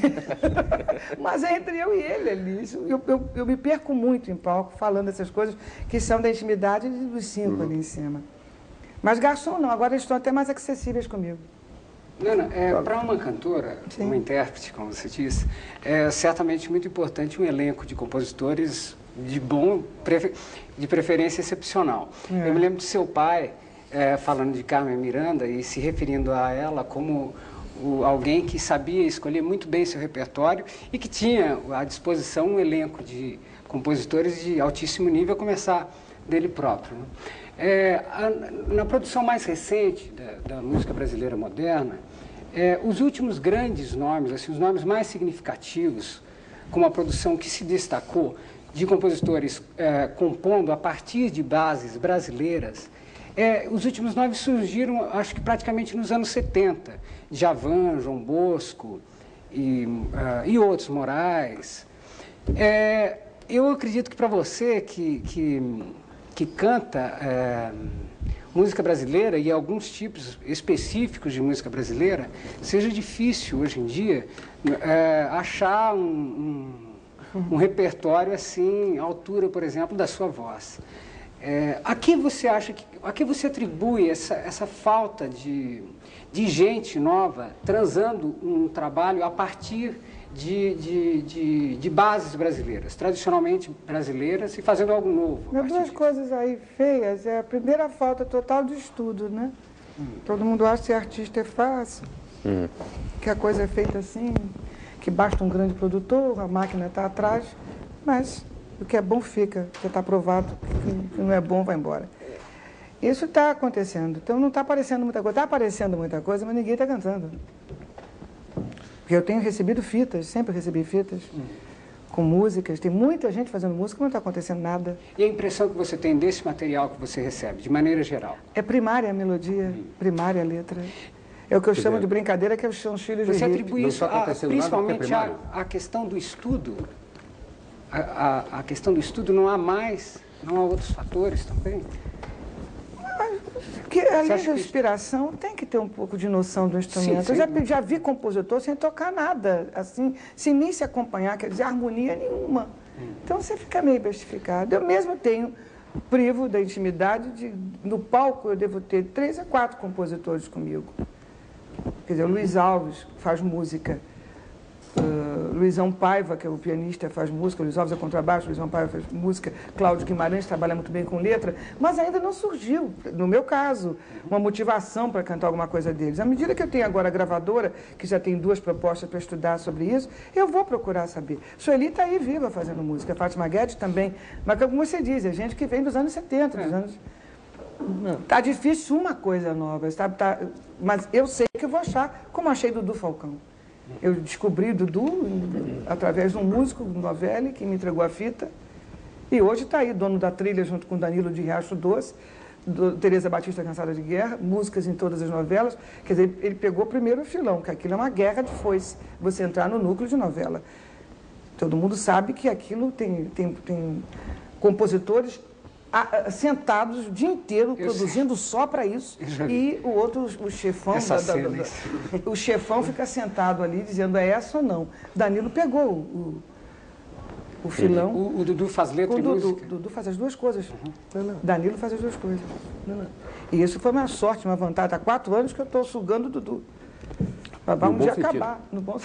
S2: Mas é entre eu e ele ali. Isso, eu, eu, eu me perco muito em palco falando essas coisas que são da intimidade dos cinco uhum. ali em cima. Mas garçom não, agora eles estão até mais acessíveis comigo.
S9: Nana, é, para uma cantora, Sim. uma intérprete, como você disse, é certamente muito importante um elenco de compositores de bom, de preferência excepcional. É. Eu me lembro de seu pai é, falando de Carmen Miranda e se referindo a ela como o, alguém que sabia escolher muito bem seu repertório e que tinha à disposição um elenco de compositores de altíssimo nível, a começar dele próprio. Né? É, a, na produção mais recente da, da música brasileira moderna, é, os últimos grandes nomes, assim, os nomes mais significativos, com uma produção que se destacou, de compositores é, compondo a partir de bases brasileiras, é, os últimos nomes surgiram, acho que praticamente nos anos setenta, Djavan, João Bosco e, uh, e outros, Moraes. É, eu acredito que para você que, que, que canta é, música brasileira e alguns tipos específicos de música brasileira, seja difícil hoje em dia é, achar um, um um repertório assim, à altura, por exemplo, da sua voz. É, a que você acha que, a que você atribui essa, essa falta de, de gente nova transando um trabalho a partir de, de, de, de bases brasileiras, tradicionalmente brasileiras, e fazendo algo novo?
S2: Duas disso? Coisas aí feias. É a primeira, falta total de estudo, né? Hum. Todo mundo acha que ser artista é fácil, hum. que a coisa é feita assim, que basta um grande produtor, a máquina está atrás, mas o que é bom fica, já está provado, o que não é bom vai embora. Isso está acontecendo, então não está aparecendo muita coisa, está aparecendo muita coisa, mas ninguém está cantando. Porque eu tenho recebido fitas, sempre recebi fitas, hum. com músicas, tem muita gente fazendo música, não está acontecendo nada.
S9: E a impressão que você tem desse material que você recebe, de maneira geral?
S2: É primária a melodia, hum. primária a letra. É o que eu chamo de brincadeira, que são os filhos de
S9: Você atribui isso a, principalmente à a, a questão do estudo? A, a, a questão do estudo, não há mais, não há outros fatores também?
S2: Porque, além da inspiração, tem que ter um pouco de noção do instrumento. Sim, eu já, já vi compositor sem tocar nada, assim, sem nem se acompanhar, quer dizer, harmonia nenhuma. Hum. Então você fica meio bestificado. Eu mesmo tenho, privo da intimidade, de, no palco eu devo ter três a quatro compositores comigo. Quer dizer, o Luiz Alves faz música, uh, Luizão Paiva, que é o pianista, faz música, o Luiz Alves é contrabaixo, o Luizão Paiva faz música, Cláudio Guimarães trabalha muito bem com letra, mas ainda não surgiu, no meu caso, uma motivação para cantar alguma coisa deles. À medida que eu tenho agora a gravadora, que já tem duas propostas para estudar sobre isso, eu vou procurar saber. Sueli está aí viva fazendo música, a Fátima Guedes também, mas como você diz, é gente que vem dos anos setenta, dos anos... Está difícil uma coisa nova, sabe? Tá, mas eu sei que eu vou achar, como achei Dudu Falcão. Eu descobri Dudu através de um músico do Novelli que me entregou a fita. E hoje está aí, dono da trilha, junto com Danilo de Riacho Doce, do, Tereza Batista Cansada de Guerra, músicas em todas as novelas. Quer dizer, ele pegou primeiro o filão, que aquilo é uma guerra de foice, você entrar no núcleo de novela. Todo mundo sabe que aquilo tem, tem, tem compositores sentados o dia inteiro, eu produzindo sei. Só para isso, e o outro, o chefão, da, da, da, da, o chefão fica sentado ali dizendo é essa ou não. Danilo pegou o, o filão.
S9: O, o Dudu faz letra o
S2: e
S9: Dudu,
S2: música? O Dudu faz as duas coisas. Uhum. Não, não. Danilo faz as duas coisas. Não, não. E isso foi uma sorte, uma vantagem. Há quatro anos que eu estou sugando o Dudu. Vai um dia sentido. Acabar. No bom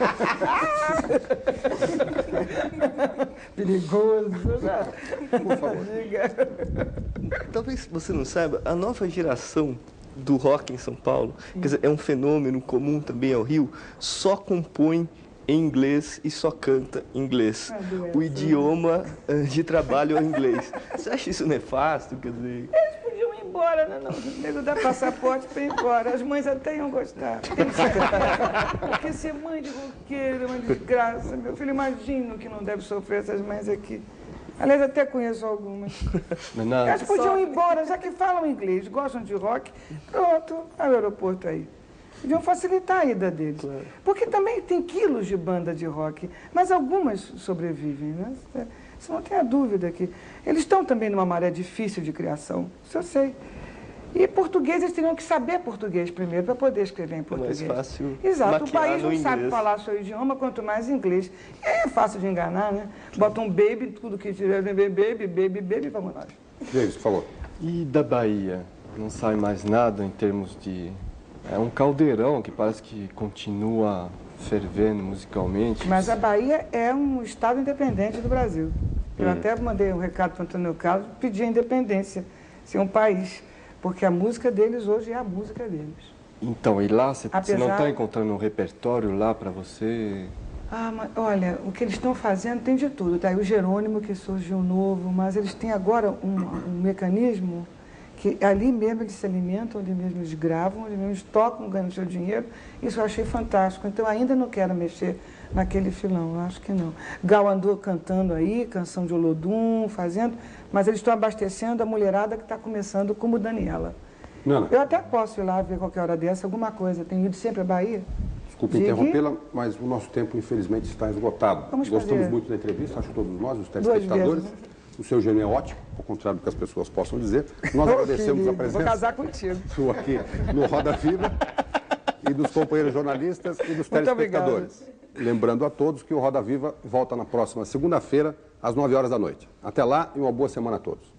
S2: perigoso.
S7: Por favor. Talvez você não saiba, a nova geração do rock em São Paulo, quer dizer, é um fenômeno comum também ao Rio, só compõe em inglês e só canta em inglês. Ah, o idioma de trabalho é o inglês. Você acha isso nefasto? Quer dizer...
S2: embora, né? Não, o nego dá passaporte para ir embora. As mães até iam gostar. Porque ser mãe de roqueiro é uma desgraça. Meu filho, imagino que não deve sofrer essas mães aqui. Aliás, até conheço algumas. Não, elas podiam ir embora, já que falam inglês, gostam de rock. Pronto, ao aeroporto aí. Podiam facilitar a ida deles. Claro. Porque também tem quilos de banda de rock, mas algumas sobrevivem, né? Você não tenha dúvida que eles estão também numa maré difícil de criação, isso eu sei. E português, eles teriam que saber português primeiro para poder escrever em português.
S7: É mais fácil.
S2: Exato, o país não
S7: inglês.
S2: sabe falar seu idioma, quanto mais inglês. E aí é fácil de enganar, né? Bota um baby, tudo que tiver, baby, baby, baby, baby, vamos lá.
S1: James, por favor.
S10: E da Bahia? Não sai mais nada em termos de... É um caldeirão que parece que continua fervendo musicalmente.
S2: Mas a Bahia é um estado independente do Brasil. Eu hum. até mandei um recado para o Antônio Carlos, pedi a independência, ser um país. Porque a música deles hoje é a música deles.
S10: Então, e lá você
S2: Apesar...
S10: não está encontrando um repertório lá para você?
S2: Ah, mas olha, o que eles estão fazendo tem de tudo. Tá aí o Jerônimo, que surgiu novo, mas eles têm agora um, um mecanismo que ali mesmo eles se alimentam, ali mesmo eles gravam, ali mesmo eles tocam, ganham seu dinheiro. Isso eu achei fantástico. Então, ainda não quero mexer naquele filão, eu acho que não. Gal andou cantando aí, canção de Olodum, fazendo, mas eles estão abastecendo a mulherada que está começando, como Daniela.
S1: Nana.
S2: Eu até posso ir lá ver qualquer hora dessa, alguma coisa. Tenho ido sempre à Bahia.
S1: Desculpe interrompê-la, mas o nosso tempo, infelizmente, está esgotado.
S2: Vamos
S1: Gostamos
S2: fazer...
S1: muito da entrevista, acho que todos nós, os telespectadores. O seu gênio é ótimo, ao contrário do que as pessoas possam dizer. Nós agradecemos a presença.
S2: Vou casar contigo.
S1: Sua aqui no Roda Viva e dos companheiros jornalistas e dos telespectadores. Lembrando a todos que o Roda Viva volta na próxima segunda-feira, às nove horas da noite. Até lá e uma boa semana a todos.